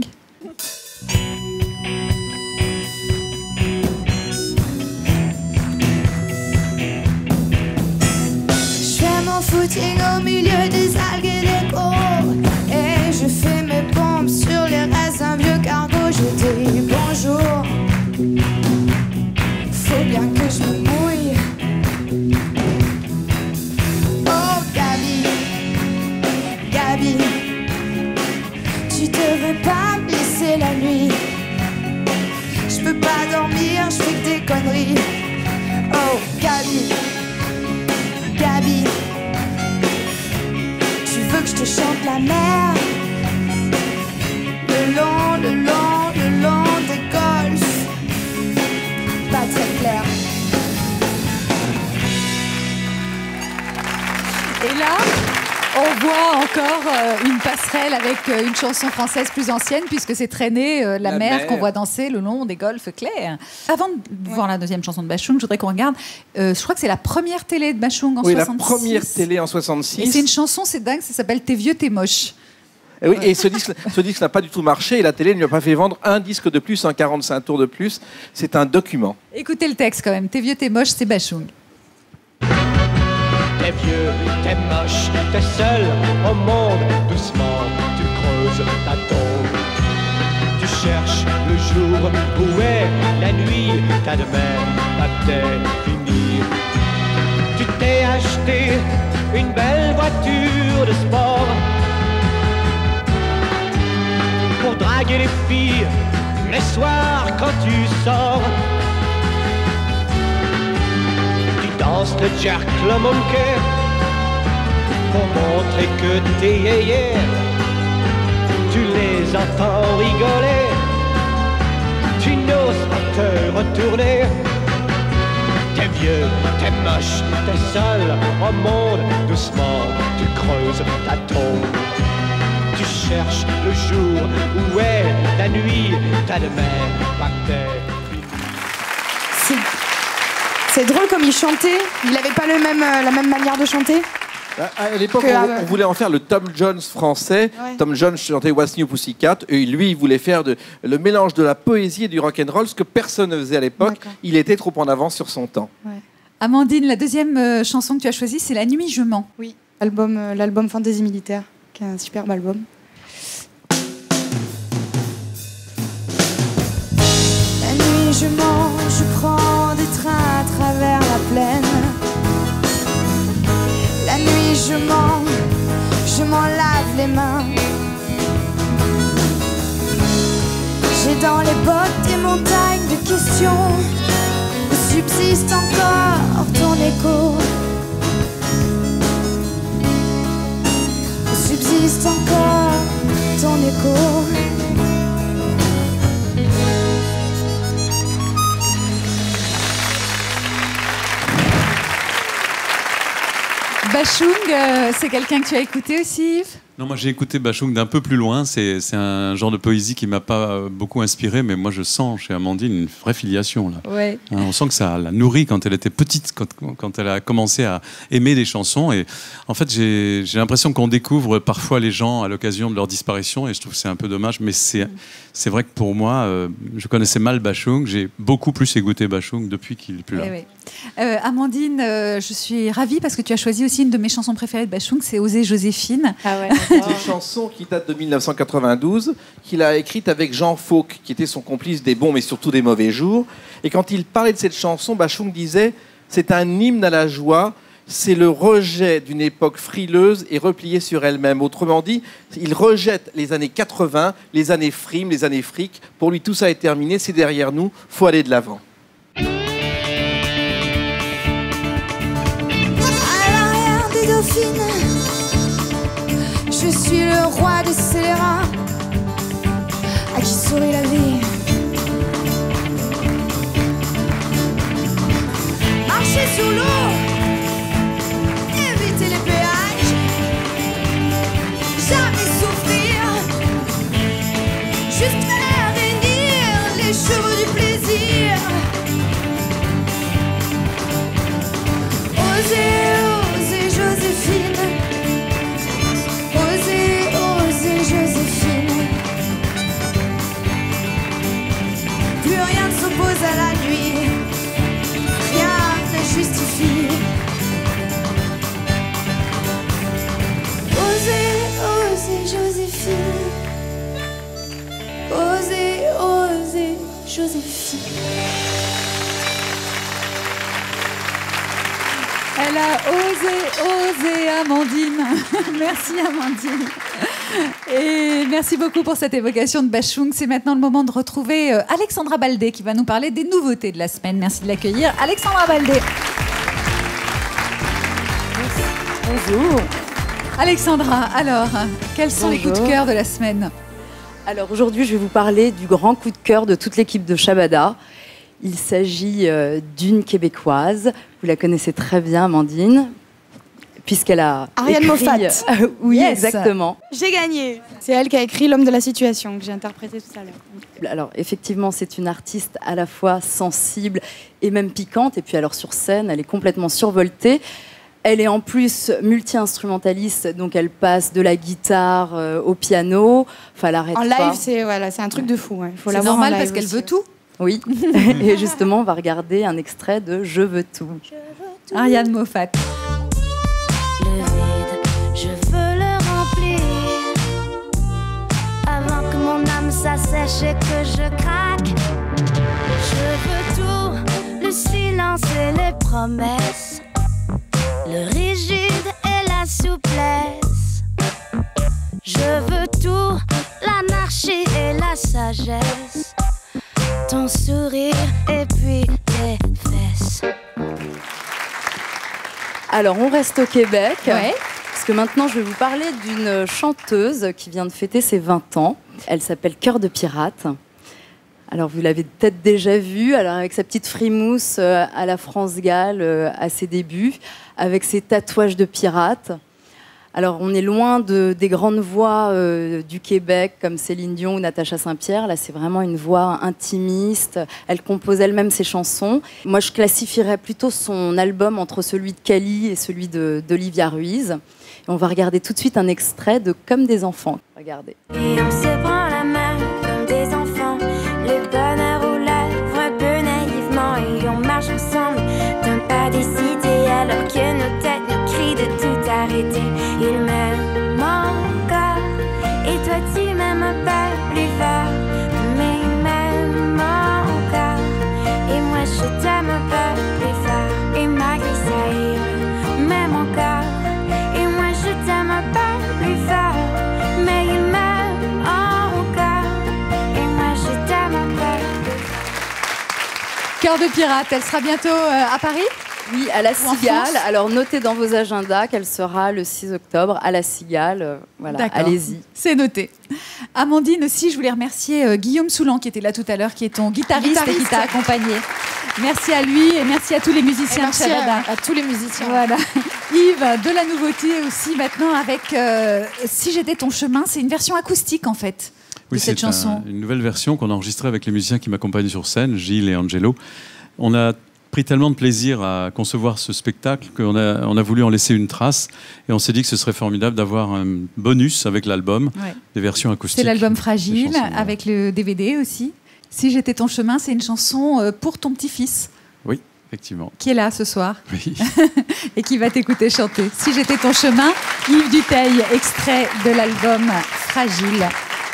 Speaker 10: Je fais mon footing au milieu des algues et des coraux. Et je fais mes pompes sur les restes d'un vieux cargo. Je dis bonjour, faut bien que je me mouille. Oh Gabi, Gabi, tu devrais pas me laisser la nuit. Je peux pas dormir, je fais que des conneries. Oh Oh, Gabi, Gabi, tu veux que je te chante la mer? Le long, le long, le long des golfs. Pas très clair.
Speaker 1: Et là, on voit encore euh, une passerelle avec euh, une chanson française plus ancienne, puisque c'est Traîner euh, la, la mer, mer. qu'on voit danser le long des golfes clairs. Avant de ouais. voir la deuxième chanson de Bachung, je voudrais qu'on regarde. Euh, je crois que c'est la première télé de Bachung en
Speaker 6: oui,
Speaker 1: soixante-six.
Speaker 6: Oui, la première télé en soixante-six.
Speaker 1: Et c'est une chanson, c'est dingue, ça s'appelle T'es vieux, t'es moche.
Speaker 6: Et, oui, et ce disque, ce disque n'a pas du tout marché et la télé ne lui a pas fait vendre un disque de plus, un quarante-cinq tours de plus. C'est un document.
Speaker 1: Écoutez le texte quand même. T'es vieux, t'es moche, c'est Bachung.
Speaker 12: T'es vieux, t'es moche, t'es seul au monde. Doucement, tu creuses ta tombe. Tu cherches le jour, où est la nuit? T'as de même pas t'es fini. Tu t'es acheté une belle voiture de sport pour draguer les filles les soirs quand tu sors. Danse le jerk, le monkey pour montrer que t'es yéyé. Tu les entends rigoler, tu n'oses pas te retourner. T'es vieux, t'es moche, t'es seul au monde. Doucement, tu creuses ta tombe. Tu cherches le jour, où est la nuit? T'as de même pas t'es.
Speaker 4: C'est drôle comme il chantait. Il n'avait pas le même, euh, la même manière de chanter.
Speaker 6: À l'époque, on, euh... on voulait en faire le Tom Jones français. Ouais. Tom Jones chantait What's New Pussycat. Et lui, il voulait faire de, le mélange de la poésie et du rock'n'roll, ce que personne ne faisait à l'époque. Il était trop en avance sur son temps.
Speaker 1: Ouais. Amandine, la deuxième euh, chanson que tu as choisie, c'est La Nuit, je mens.
Speaker 4: Oui, l'album, euh, l'album Fantaisie Militaire, qui est un superbe album.
Speaker 10: La nuit, je mens, je prends des trains à travers la plaine. La nuit je mens, je m'en lave les mains. J'ai dans les bottes des montagnes de questions où subsiste encore ton écho. Où subsiste encore ton écho.
Speaker 1: Bachung, euh, c'est quelqu'un que tu as écouté aussi, Yves ?
Speaker 3: Non, moi j'ai écouté Bachung d'un peu plus loin. C'est, c'est un genre de poésie qui m'a pas beaucoup inspiré, mais moi je sens chez Amandine une vraie filiation là.
Speaker 1: Ouais.
Speaker 3: Hein, on sent que ça l'a nourrie quand elle était petite, quand, quand elle a commencé à aimer les chansons. Et en fait, j'ai, j'ai l'impression qu'on découvre parfois les gens à l'occasion de leur disparition, et je trouve que c'est un peu dommage. Mais c'est, c'est vrai que pour moi, euh, je connaissais mal Bachung. J'ai beaucoup plus écouté Bachung depuis qu'il n'est plus là.
Speaker 1: Eh oui. euh, Amandine, euh, je suis ravie parce que tu as choisi aussi une de mes chansons préférées de Bachung, c'est Oser Joséphine.
Speaker 4: Ah ouais.
Speaker 6: C'est une chanson qui date de mille neuf cent quatre-vingt-douze, qu'il a écrite avec Jean Fauque, qui était son complice des bons mais surtout des mauvais jours. Et quand il parlait de cette chanson, Bachung disait « C'est un hymne à la joie, c'est le rejet d'une époque frileuse et repliée sur elle-même ». Autrement dit, il rejette les années quatre-vingts, les années frimes, les années fric. Pour lui, tout ça est terminé, c'est derrière nous, faut aller de l'avant.
Speaker 10: À l'arrière des dauphines, je suis le roi des scélérats, à qui sourit la vie. Marcher sous l'eau, éviter les péages, jamais souffrir, juste faire venir les chevaux du plaisir. Oser, oser Joséphine. Oser, oser Joséphine. Plus rien ne s'oppose à la nuit, rien ne justifie. Oser, oser Joséphine. Oser, oser Joséphine.
Speaker 1: Elle a osé, osé, Amandine. Merci, Amandine. Et merci beaucoup pour cette évocation de Bachung. C'est maintenant le moment de retrouver Alexandra Baldé qui va nous parler des nouveautés de la semaine. Merci de l'accueillir. Alexandra Baldé.
Speaker 13: Bonjour.
Speaker 1: Alexandra, alors, quels sont Bonjour. les coups de cœur de la semaine?
Speaker 13: Alors aujourd'hui, je vais vous parler du grand coup de cœur de toute l'équipe de Shabada. Il s'agit euh, d'une Québécoise. Vous la connaissez très bien, Amandine, puisqu'elle a
Speaker 4: Ariane
Speaker 13: écrit...
Speaker 4: Moffat.
Speaker 13: Oui,
Speaker 4: yes.
Speaker 13: exactement.
Speaker 4: J'ai gagné. C'est elle qui a écrit L'homme de la situation, que j'ai interprété tout à l'heure.
Speaker 13: Alors, effectivement, c'est une artiste à la fois sensible et même piquante. Et puis, alors, sur scène, elle est complètement survoltée. Elle est en plus multi-instrumentaliste, donc elle passe de la guitare euh, au piano. Enfin, elle arrête
Speaker 4: en
Speaker 13: pas.
Speaker 4: live, c'est voilà, c'est un truc de fou. Hein. Il faut
Speaker 1: c'est normal parce qu'elle veut tout.
Speaker 13: Oui. Et justement, on va regarder un extrait de Je veux tout.
Speaker 1: Je veux tout. Ariane Moffat.
Speaker 9: Le vide, je veux le remplir avant que mon âme s'assèche et que je craque. Je veux tout, le silence et les promesses, le rigide et la souplesse. Je veux tout, l'anarchie et la sagesse, ton sourire et puis tes fesses.
Speaker 13: Alors, on reste au Québec,
Speaker 1: ouais.
Speaker 13: parce que maintenant, je vais vous parler d'une chanteuse qui vient de fêter ses vingt ans. Elle s'appelle Cœur de Pirate. Alors, vous l'avez peut-être déjà vue, alors avec sa petite frimousse euh, à la France Gall euh, à ses débuts, avec ses tatouages de pirate. Alors, on est loin de, des grandes voix euh, du Québec, comme Céline Dion ou Natacha Saint-Pierre. Là, c'est vraiment une voix intimiste. Elle compose elle-même ses chansons. Moi, je classifierais plutôt son album entre celui de Cali et celui de, d'Olivia Ruiz. Et on va regarder tout de suite un extrait de Comme des enfants. Regardez.
Speaker 9: Et on se prend la main comme des enfants, le bonheur aux lèvres un peu naïvement, et on marche ensemble d'un pas décidé, alors que nos têtes nous crient de tout arrêter. Il m'aime encore, et toi tu m'aimes un peu plus fort, mais il m'aime encore, et moi je t'aime un peu plus fort, et malgré ça il m'aime encore, et moi je t'aime un peu plus fort, mais il m'aime encore, et moi je t'aime un peu plus fort.
Speaker 1: Cœur de pirate, elle sera bientôt euh, à Paris?
Speaker 13: Oui, à la Cigale. Alors, notez dans vos agendas qu'elle sera le six octobre à la Cigale. Euh, voilà, allez-y.
Speaker 1: C'est noté. Amandine aussi, je voulais remercier euh, Guillaume Soulan qui était là tout à l'heure, qui est ton guitariste, guitariste. et qui t'a accompagné. Merci à lui et merci à tous les musiciens
Speaker 4: et merci
Speaker 1: de Shabada.
Speaker 4: À, à tous les musiciens.
Speaker 1: Voilà. Yves, de la nouveauté aussi maintenant avec euh, Si j'étais ton chemin, c'est une version acoustique en fait.
Speaker 3: Oui,
Speaker 1: de cette
Speaker 3: c'est
Speaker 1: chanson.
Speaker 3: Un, une nouvelle version qu'on a enregistrée avec les musiciens qui m'accompagnent sur scène, Gilles et Angelo. On a pris tellement de plaisir à concevoir ce spectacle qu'on a, on a voulu en laisser une trace et on s'est dit que ce serait formidable d'avoir un bonus avec l'album,
Speaker 1: ouais.
Speaker 3: des versions acoustiques.
Speaker 1: C'est l'album Fragile chansons, avec le D V D aussi. Si j'étais ton chemin, c'est une chanson pour ton petit-fils.
Speaker 3: Oui, effectivement.
Speaker 1: Qui est là ce soir.
Speaker 3: Oui.
Speaker 1: Et qui va t'écouter chanter. Si j'étais ton chemin, Yves Duteil, extrait de l'album Fragile.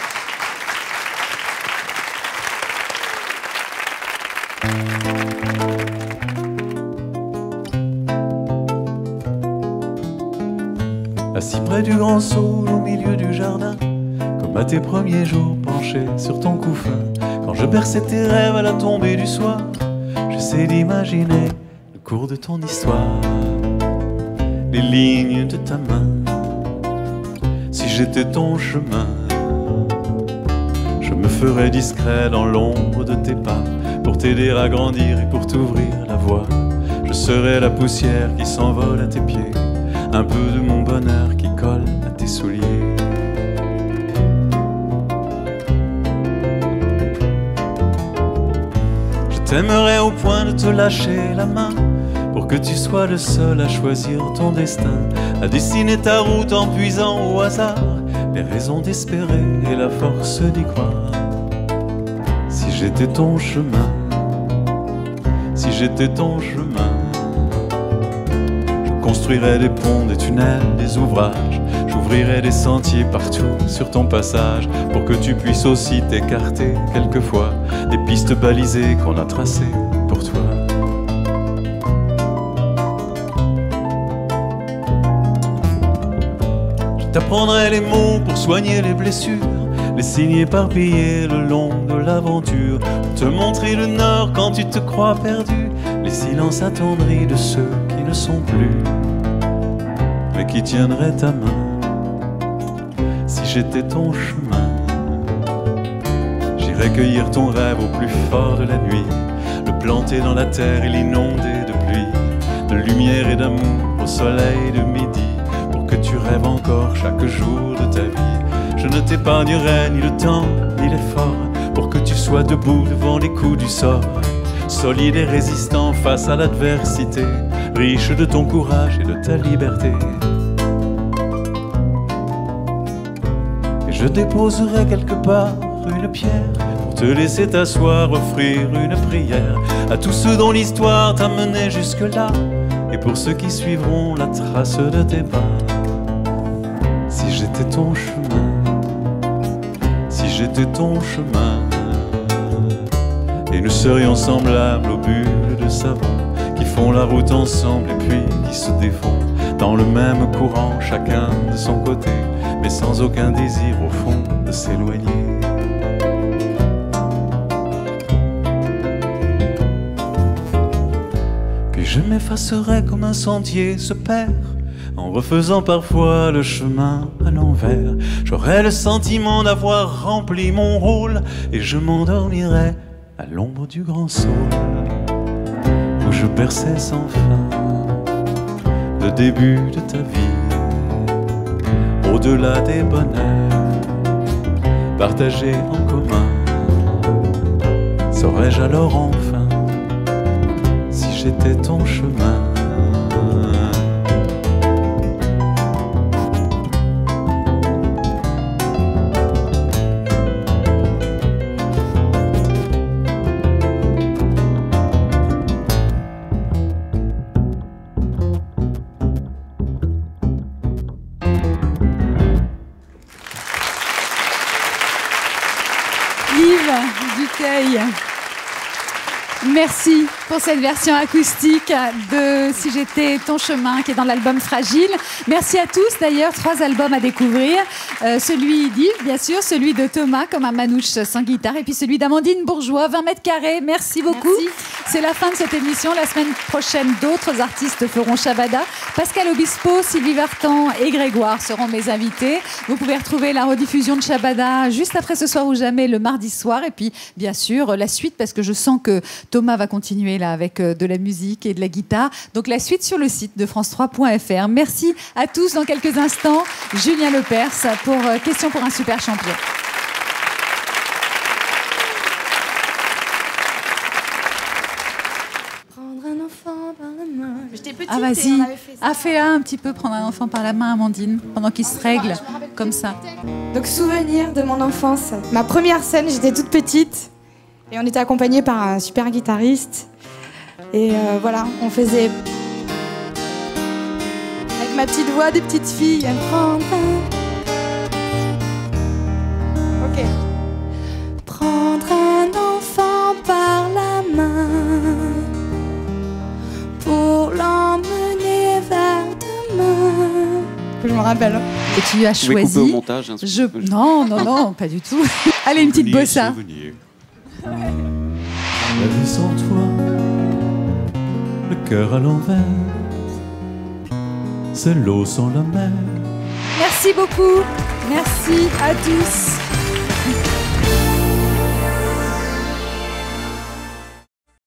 Speaker 5: Assis près du grand saule au milieu du jardin, comme à tes premiers jours penché sur ton couffin, quand je berçais tes rêves à la tombée du soir, j'essaie d'imaginer le cours de ton histoire, les lignes de ta main. Si j'étais ton chemin, je me ferais discret dans l'ombre de tes pas, pour t'aider à grandir et pour t'ouvrir la voie. Je serais la poussière qui s'envole à tes pieds, un peu de mon bonheur qui colle à tes souliers. Je t'aimerais au point de te lâcher la main, pour que tu sois le seul à choisir ton destin, à dessiner ta route en puisant au hasard les raisons d'espérer et la force d'y croire. Si j'étais ton chemin, si j'étais ton chemin, je construirais des ponts, des tunnels, des ouvrages, j'ouvrirais des sentiers partout sur ton passage, pour que tu puisses aussi t'écarter quelquefois des pistes balisées qu'on a tracées pour toi.
Speaker 3: t'apprendrai les mots pour soigner les blessures, les signes éparpillés le long de l'aventure, pour te montrer le nord quand tu te crois perdu, les silences attendris de ceux qui ne sont plus, mais qui tiendraient ta main. Si j'étais ton chemin, j'irais cueillir ton rêve au plus fort de la nuit, le planter dans la terre et l'inonder de pluie, de lumière et d'amour au soleil de midi, pour que tu rêves encore chaque jour de ta vie. Je ne t'épargnerai ni le temps ni l'effort, pour que tu sois debout devant les coups du sort, solide et résistant face à l'adversité, riche de ton courage et de ta liberté. Et je déposerai quelque part une pierre pour te laisser t'asseoir, offrir une prière à tous ceux dont l'histoire t'a mené jusque-là, et pour ceux qui suivront la trace de tes pas. Si j'étais ton chemin, si j'étais ton chemin, et nous serions semblables aux bulles de savon qui font la route ensemble et puis qui se défont dans le même courant, chacun de son côté, mais sans aucun désir au fond de s'éloigner. Puis je m'effacerai comme un sentier se perd, en refaisant parfois le chemin à l'envers. J'aurai le sentiment d'avoir rempli mon rôle, et je m'endormirai à l'ombre du grand saule, où je berçais sans fin le début de ta vie, au-delà des bonheurs partagés en commun. Saurais-je alors enfin si j'étais ton chemin?
Speaker 1: Merci pour cette version acoustique de Si j'étais ton chemin, qui est dans l'album Fragile. Merci à tous d'ailleurs, trois albums à découvrir. Euh, celui d'Yves, bien sûr, celui de Thomas, comme un manouche sans guitare, et puis celui d'Amandine Bourgeois, vingt mètres carrés. Merci beaucoup. C'est la fin de cette émission. La semaine prochaine, d'autres artistes feront Shabada. Pascal Obispo, Sylvie Vartan et Grégoire seront mes invités. Vous pouvez retrouver la rediffusion de Shabada juste après Ce soir ou jamais, le mardi soir. Et puis, bien sûr, la suite, parce que je sens que Thomas va continuer là avec de la musique et de la guitare. Donc la suite sur le site de france trois point f r. Merci à tous. Dans quelques instants, Julien Lepers pour Question pour un super champion.
Speaker 4: Prendre un enfant par la main. J'étais petite.
Speaker 1: Ah vas-y, ah, fais-la un petit peu, prendre un enfant par la main, Amandine, pendant qu'il se règle, comme ça.
Speaker 4: Donc souvenir de mon enfance. Ma première scène, j'étais toute petite. Et on était accompagnés par un super guitariste. Et euh, voilà, on faisait avec ma petite voix des petites filles. Prendre un... Ok. Prendre un enfant par la main pour l'emmener vers demain. Je me rappelle.
Speaker 1: Et tu as choisi.
Speaker 2: Au montage, hein,
Speaker 1: Je... Non, non, non, pas du tout. Allez, une petite bossa.
Speaker 3: La vie sans toi, le cœur à l'envers, c'est l'eau sans la mer.
Speaker 1: Merci beaucoup. Merci à tous.